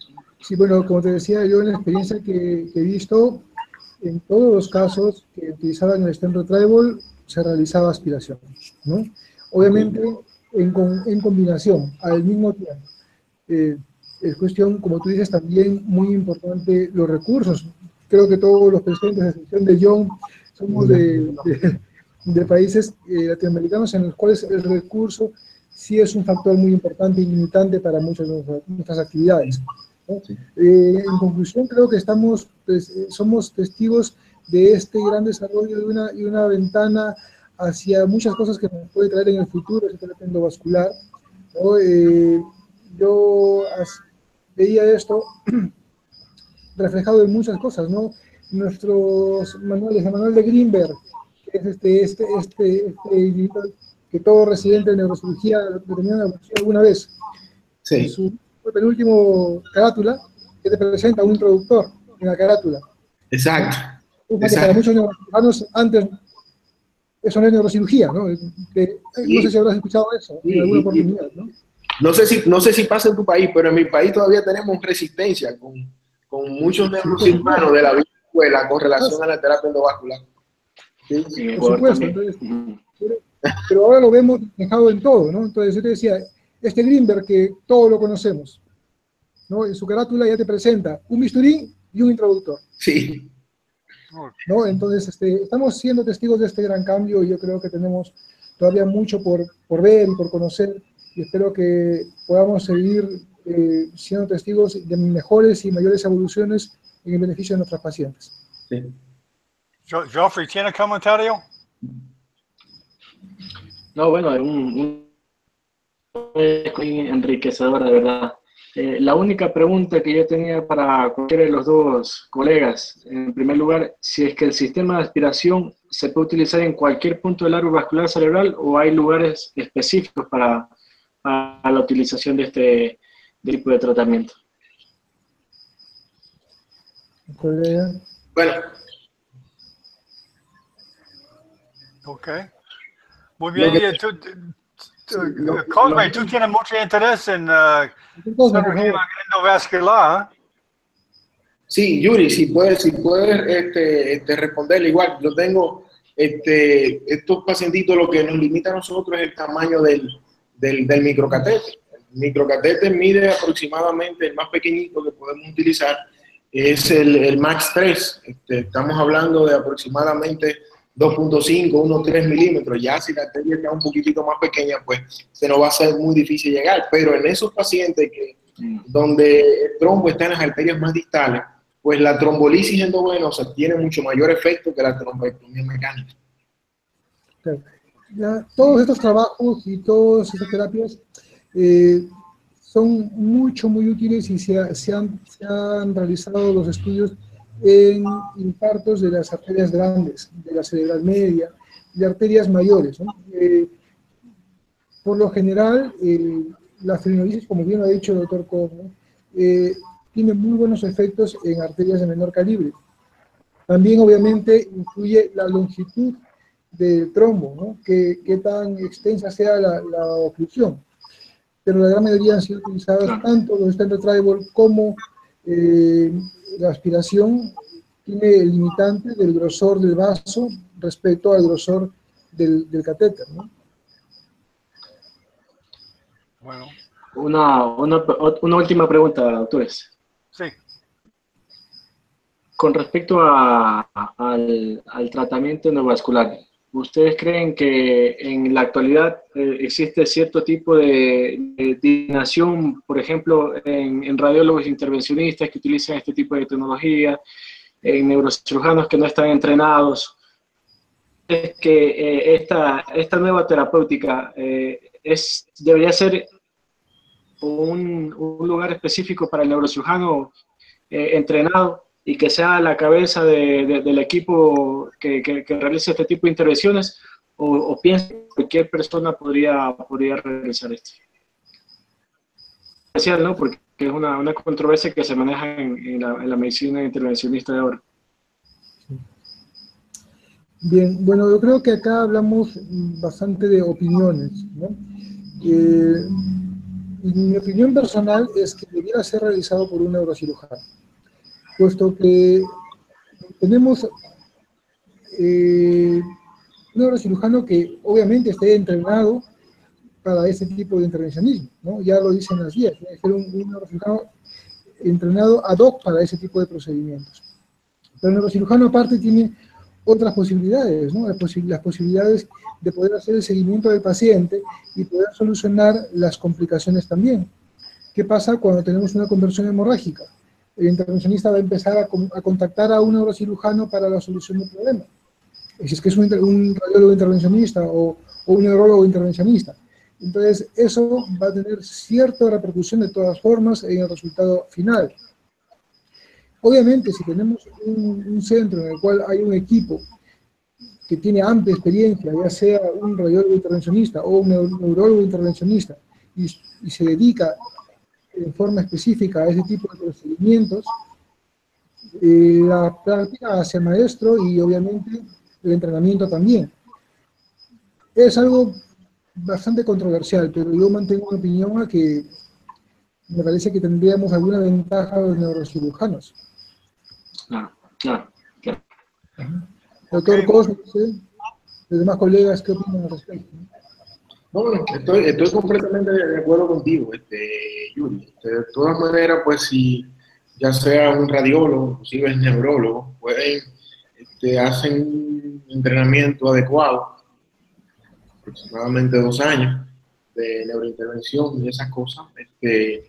Sí, bueno, como te decía, yo en la experiencia que, que he visto, en todos los casos que utilizaban el stent retrieval se realizaba aspiración, ¿no? Obviamente en, en combinación, al mismo tiempo. Eh, es cuestión, como tú dices, también muy importante los recursos. Creo que todos los presentes, a excepción de John, somos de, de, de países eh, latinoamericanos en los cuales el recurso sí es un factor muy importante y limitante para muchas de nuestras, nuestras actividades, ¿no? Sí. Eh, en conclusión, creo que estamos, pues, eh, somos testigos de este gran desarrollo de una, y una ventana hacia muchas cosas que nos puede traer en el futuro, el sistema endovascular, ¿no? Eh, yo as, veía esto reflejado en muchas cosas, ¿no? Nuestros manuales, el manual de Greenberg, que es este, este, este, este que todo residente de neurocirugía lo tenía alguna vez. Sí. En su penúltimo carátula, que te presenta un introductor en la carátula. Exacto. ¿No? Exacto. Para muchos neurocirujanos, antes, eso no es neurocirugía, ¿no? Que, Sí. No sé si habrás escuchado eso Sí, en alguna y, oportunidad, ¿no? No sé, si, no sé si pasa en tu país, pero en mi país todavía tenemos resistencia con, con muchos neurocirujanos de la vieja escuela con relación a la terapia endovascular. Sí, sí. Por supuesto, entonces, pero, pero ahora lo vemos reflejado en todo, ¿no? Entonces yo te decía, este Greenberg que todos lo conocemos, ¿no? En su carátula ya te presenta un bisturí y un introductor. Sí. ¿No? Entonces, este, estamos siendo testigos de este gran cambio y yo creo que tenemos todavía mucho por, por ver y por conocer y espero que podamos seguir eh, siendo testigos de mejores y mayores evoluciones en el beneficio de nuestros pacientes. Sí. Geoffrey, ¿tiene comentario? No, bueno, es un, un enriquecedor, de verdad. Eh, la única pregunta que yo tenía para cualquiera de los dos colegas, en primer lugar, si es que el sistema de aspiración se puede utilizar en cualquier punto del árbol vascular cerebral o hay lugares específicos para, para la utilización de este tipo de tratamiento. Colega. Bueno. Ok. Muy bien. Que, y tú, tú, sí, lo, Cosme, lo, tú tienes mucho interés en uh, cirugía endovascular, ¿eh? Sí, Yuri, si puedes, si puedes este, este, responderle igual. Yo tengo este, estos pacientitos, lo que nos limita a nosotros es el tamaño del, del, del microcatéter. El microcatéter mide aproximadamente, el más pequeñito que podemos utilizar es el, el Max tres. Este, estamos hablando de aproximadamente dos punto cinco, uno punto tres milímetros. Ya si la arteria está un poquitito más pequeña, pues se nos va a hacer muy difícil llegar. Pero en esos pacientes que, donde el trombo está en las arterias más distales, pues la trombolisis endovenosa tiene mucho mayor efecto que la trombectomía mecánica. Ya, todos estos trabajos y todas estas terapias eh, son mucho, muy útiles y se, se, han, se han realizado los estudios en infartos de las arterias grandes, de la cerebral media, de arterias mayores, ¿no? Eh, por lo general, eh, la fibrinolisis, como bien lo ha dicho el doctor Cosme, eh, tiene muy buenos efectos en arterias de menor calibre. También, obviamente, influye la longitud del trombo, ¿no? Que, que tan extensa sea la, la oclusión. Pero la gran mayoría han sido utilizadas tanto los stent retrieval como eh, la aspiración tiene el limitante del grosor del vaso respecto al grosor del, del catéter, ¿no? Bueno. Una, una, una última pregunta, doctores. Sí. Con respecto a, a, al, al tratamiento endovascular, ¿ustedes creen que en la actualidad eh, existe cierto tipo de, de discriminación, por ejemplo, en, en radiólogos intervencionistas que utilizan este tipo de tecnología, en neurocirujanos que no están entrenados? ¿Es que eh, esta, esta nueva terapéutica eh, es, debería ser un, un lugar específico para el neurocirujano eh, entrenado y que sea la cabeza de, de, del equipo que, que, que realice este tipo de intervenciones, o, o piensa que cualquier persona podría, podría realizar esto? Especial, ¿no? Porque es una, una controversia que se maneja en, en, la, en la medicina intervencionista de ahora. Bien, bueno, yo creo que acá hablamos bastante de opiniones, ¿no? Eh, mi opinión personal es que debiera ser realizado por un neurocirujano, puesto que tenemos eh, un neurocirujano que obviamente esté entrenado para ese tipo de intervencionismo, ¿no? Ya lo dicen las guías, tiene que ser un, un neurocirujano entrenado ad hoc para ese tipo de procedimientos. Pero el neurocirujano aparte tiene otras posibilidades, ¿no? Las, posi las posibilidades de poder hacer el seguimiento del paciente y poder solucionar las complicaciones también. ¿Qué pasa cuando tenemos una conversión hemorrágica? El intervencionista va a empezar a, con, a contactar a un neurocirujano para la solución del problema. Si es que es un, un radiólogo intervencionista o, o un neurólogo intervencionista. Entonces, eso va a tener cierta repercusión de todas formas en el resultado final. Obviamente, si tenemos un, un centro en el cual hay un equipo que tiene amplia experiencia, ya sea un radiólogo intervencionista o un neurólogo intervencionista, y, y se dedica en forma específica a ese tipo de procedimientos, eh, la práctica hacia el maestro y obviamente el entrenamiento también. Es algo bastante controversial, pero yo mantengo una opinión a que me parece que tendríamos alguna ventaja los neurocirujanos. Claro, claro, claro. Doctor Okay. Cosme, ¿sí? Los demás colegas, ¿qué opinan al respecto? No, no, estoy, estoy completamente de acuerdo contigo, este, Yuri. Este, de todas maneras, pues si ya sea un radiólogo, inclusive el neurólogo, pueden, este, hacen un entrenamiento adecuado, aproximadamente dos años de neurointervención y esas cosas, este,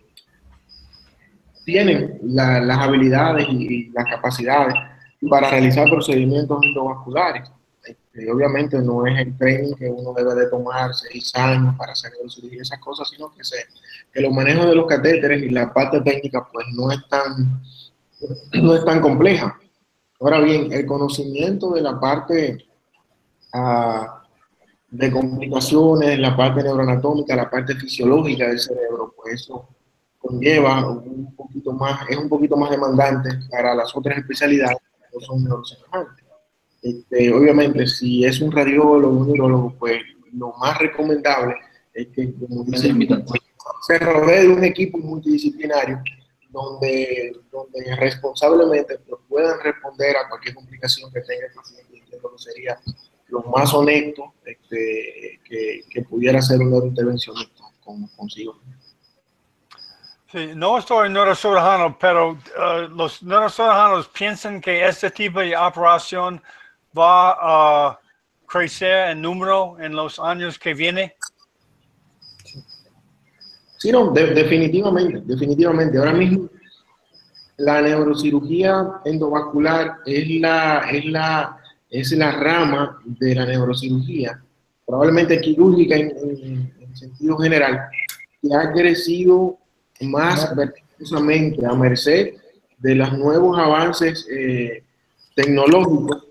tienen la, las habilidades y, y las capacidades para realizar procedimientos endovasculares. Este, obviamente no es el training que uno debe de tomar seis años para hacer neurocirugía y esas cosas, sino que, se, que los manejos de los catéteres y la parte técnica pues no es tan, no es tan compleja. Ahora bien, el conocimiento de la parte uh, de complicaciones, la parte neuroanatómica, la parte fisiológica del cerebro, pues eso conlleva un poquito más, es un poquito más demandante para las otras especialidades que no son neurocirujanos. Este, obviamente, si es un radiólogo, un neurólogo, pues lo más recomendable es que, como dice, se rodee de un equipo multidisciplinario donde, donde responsablemente pues, puedan responder a cualquier complicación que tenga el paciente. Entiendo que sería lo más honesto este, que, que pudiera hacer un neurointervencionista con, consigo. Sí, no estoy neurocirujano, pero uh, los neurocirujanos piensan que este tipo de operación va a crecer en número en los años que vienen. Sí, no, de, definitivamente, definitivamente. Ahora mismo la neurocirugía endovascular es la, es la, es la rama de la neurocirugía, probablemente quirúrgica en, en, en sentido general, que ha crecido más vertiginosamente a merced de los nuevos avances eh, tecnológicos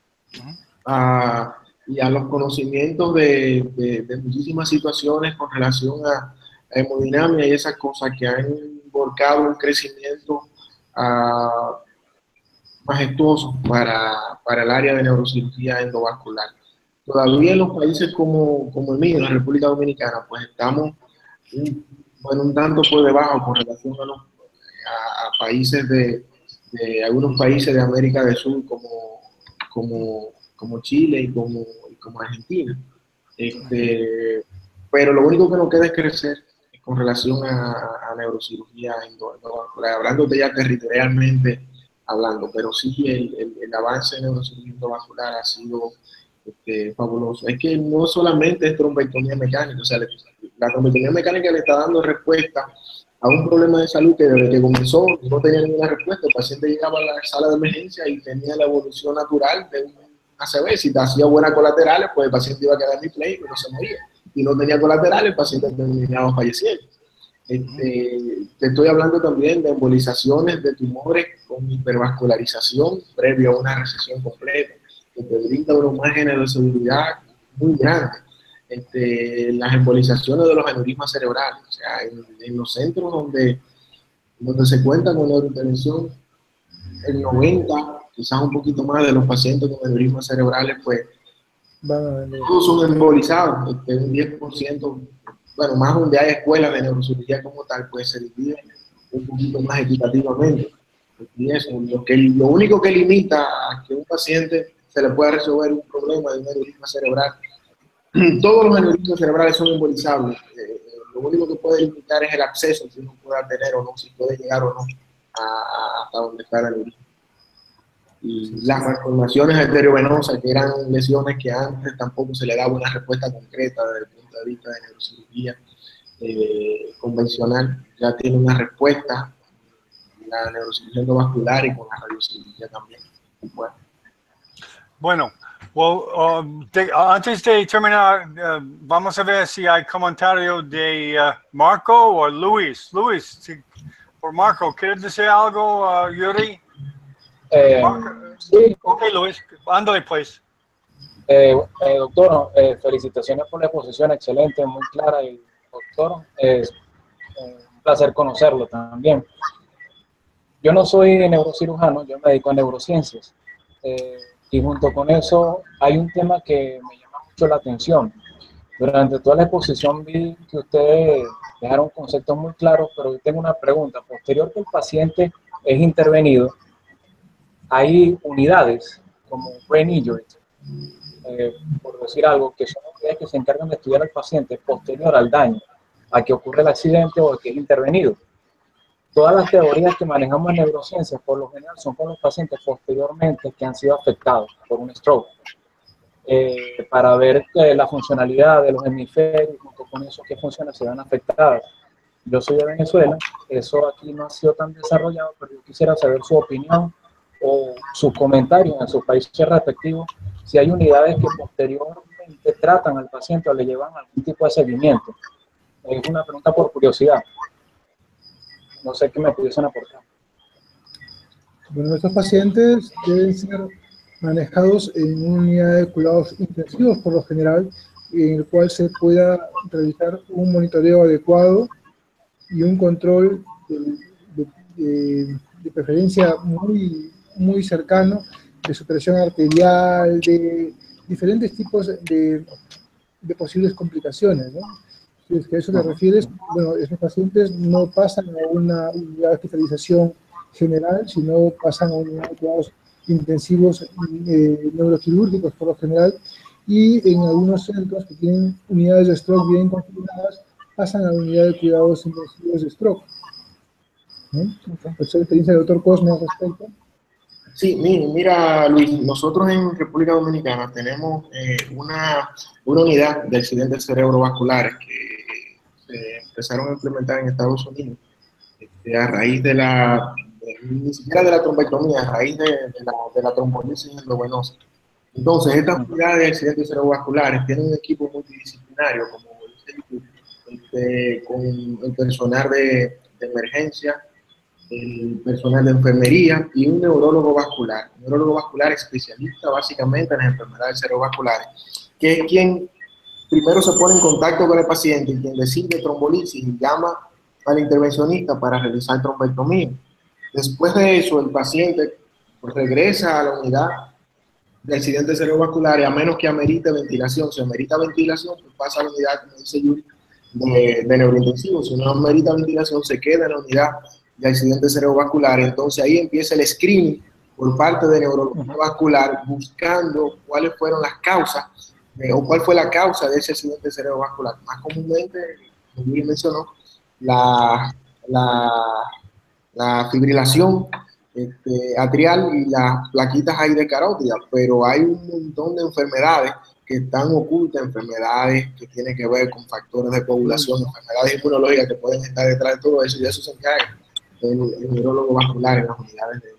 a, y a los conocimientos de, de, de muchísimas situaciones con relación a, a hemodinámica y esas cosas que han volcado un crecimiento uh, majestuoso para, para el área de neurocirugía endovascular. Todavía en los países como, como el mío, la República Dominicana, pues estamos un, bueno, un tanto por debajo con relación a, los, a, a países de, de algunos países de América del Sur como, como, como Chile y como, y como Argentina. Este, pero lo único que nos queda es crecer con relación a, a neurocirugía endovascular, hablando de ya territorialmente hablando, pero sí el, el, el avance de neurocirugía endovascular ha sido este, fabuloso. Es que no solamente es trombectomía mecánica, o sea, la trombectomía mecánica le está dando respuesta a un problema de salud que desde que comenzó no tenía ninguna respuesta. El paciente llegaba a la sala de emergencia y tenía la evolución natural de un A C V. Si te hacía buenas colaterales, pues el paciente iba a quedar en mi play y no se moría. Y no tenía colaterales, el paciente terminaba falleciendo. Este, te estoy hablando también de embolizaciones de tumores con hipervascularización previo a una recesión completa, que te brinda unos márgenes de seguridad muy grandes. Este, las embolizaciones de los aneurismas cerebrales, o sea, en, en los centros donde, donde se cuenta con neurointervención, el noventa, quizás un poquito más de los pacientes con aneurismas cerebrales, pues todos son embolizados, este, un diez por ciento bueno, más donde hay escuelas de neurocirugía como tal, pues se divide un poquito más equitativamente. Y eso, lo, que, lo único que limita a que un paciente se le pueda resolver un problema de un aneurisma cerebral, todos los aneurismas cerebrales son embolizables. Eh, lo único que puede limitar es el acceso, si uno pueda tener o no, si puede llegar o no a, a, hasta donde está el aneurisma. Y las malformaciones arteriovenosas, que eran lesiones que antes tampoco se le daba una respuesta concreta desde el punto de vista de neurocirugía eh, convencional, ya tiene una respuesta, la neurocirugía endovascular y con la radiocirugía también. Bueno, bueno well, um, de, antes de terminar, uh, vamos a ver si hay comentario de uh, Marco o Luis. Luis, si, por Marco, ¿quieres decir algo, uh, Yuri? Eh, sí. Ok, Luis, ándale pues. Eh, eh, doctor, eh, felicitaciones por la exposición, excelente, muy clara. Y doctor, es eh, un placer conocerlo también. Yo no soy neurocirujano, yo me dedico a neurociencias. Eh, y junto con eso hay un tema que me llama mucho la atención. Durante toda la exposición vi que ustedes dejaron conceptos muy claros, pero yo tengo una pregunta. Posterior que el paciente es intervenido, hay unidades como brain injury, eh, por decir algo, que son unidades que se encargan de estudiar al paciente posterior al daño, a que ocurre el accidente o a que es intervenido. Todas las teorías que manejamos en neurociencias, por lo general, son con los pacientes posteriormente que han sido afectados por un stroke, eh, para ver eh, la funcionalidad de los hemisferios, junto con eso, qué funciones se van afectadas. Yo soy de Venezuela, eso aquí no ha sido tan desarrollado, pero yo quisiera saber su opinión o sus comentarios en sus países respectivos, si hay unidades que posteriormente tratan al paciente o le llevan algún tipo de seguimiento. Es una pregunta por curiosidad. No sé qué me pudiesen aportar. Bueno, estos pacientes deben ser manejados en una unidad de cuidados intensivos por lo general, en el cual se pueda realizar un monitoreo adecuado y un control de, de, de, de preferencia muy, muy cercano de su presión arterial, de diferentes tipos de, de posibles complicaciones, ¿no? Si es que a eso te refieres, bueno, esos pacientes no pasan a una unidad de hospitalización general, sino pasan a una unidad de cuidados intensivos eh, neuroquirúrgicos por lo general, y en algunos centros que tienen unidades de stroke bien configuradas, pasan a la unidad de cuidados intensivos de stroke. ¿No? ¿Esa experiencia del doctor Cosme al respecto? Sí, mira, Luis, nosotros en República Dominicana tenemos eh, una, una unidad de accidentes cerebrovasculares que se empezaron a implementar en Estados Unidos este, a raíz de la, de, ni siquiera de la trombectomía, a raíz de, de la, de la trombolisis endovenosa. Entonces, esta unidad de accidentes cerebrovasculares tiene un equipo multidisciplinario, como dice, este, con el personal de, de emergencia, el personal de enfermería y un neurólogo vascular. Un neurólogo vascular especialista básicamente en las enfermedades cerebrovasculares, que es quien primero se pone en contacto con el paciente y quien decide trombolisis y llama al intervencionista para realizar trombectomía. Después de eso, el paciente pues, regresa a la unidad de accidentes cerebrovasculares, a menos que amerite ventilación. Si amerita ventilación, pues pasa a la unidad, como dice Yuri, de, de neurointensivo. Si no amerita ventilación, se queda en la unidad de accidentes cerebrovasculares. Entonces ahí empieza el screening por parte de neurología vascular, buscando cuáles fueron las causas eh, o cuál fue la causa de ese accidente cerebrovascular. Más comúnmente, como bien mencionó, la, la, la fibrilación este, atrial y las plaquitas ahí de carótida, pero hay un montón de enfermedades que están ocultas, enfermedades que tienen que ver con factores de coagulación, enfermedades inmunológicas que pueden estar detrás de todo eso, y de eso se encarga el, el neurólogo vascular en las unidades de,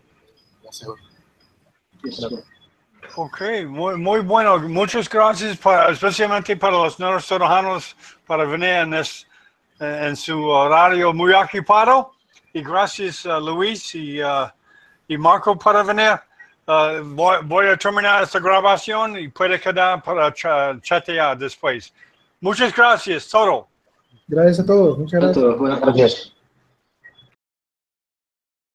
de la Ok, muy, muy bueno. Muchas gracias, para, especialmente para los neurocirujanos, para venir en, es, en su horario muy ocupado. Y gracias a uh, Luis y, uh, y Marco para venir. Uh, voy, voy a terminar esta grabación y puede quedar para ch chatear después. Muchas gracias, todo. Gracias a todos. Muchas gracias. Buenas noches.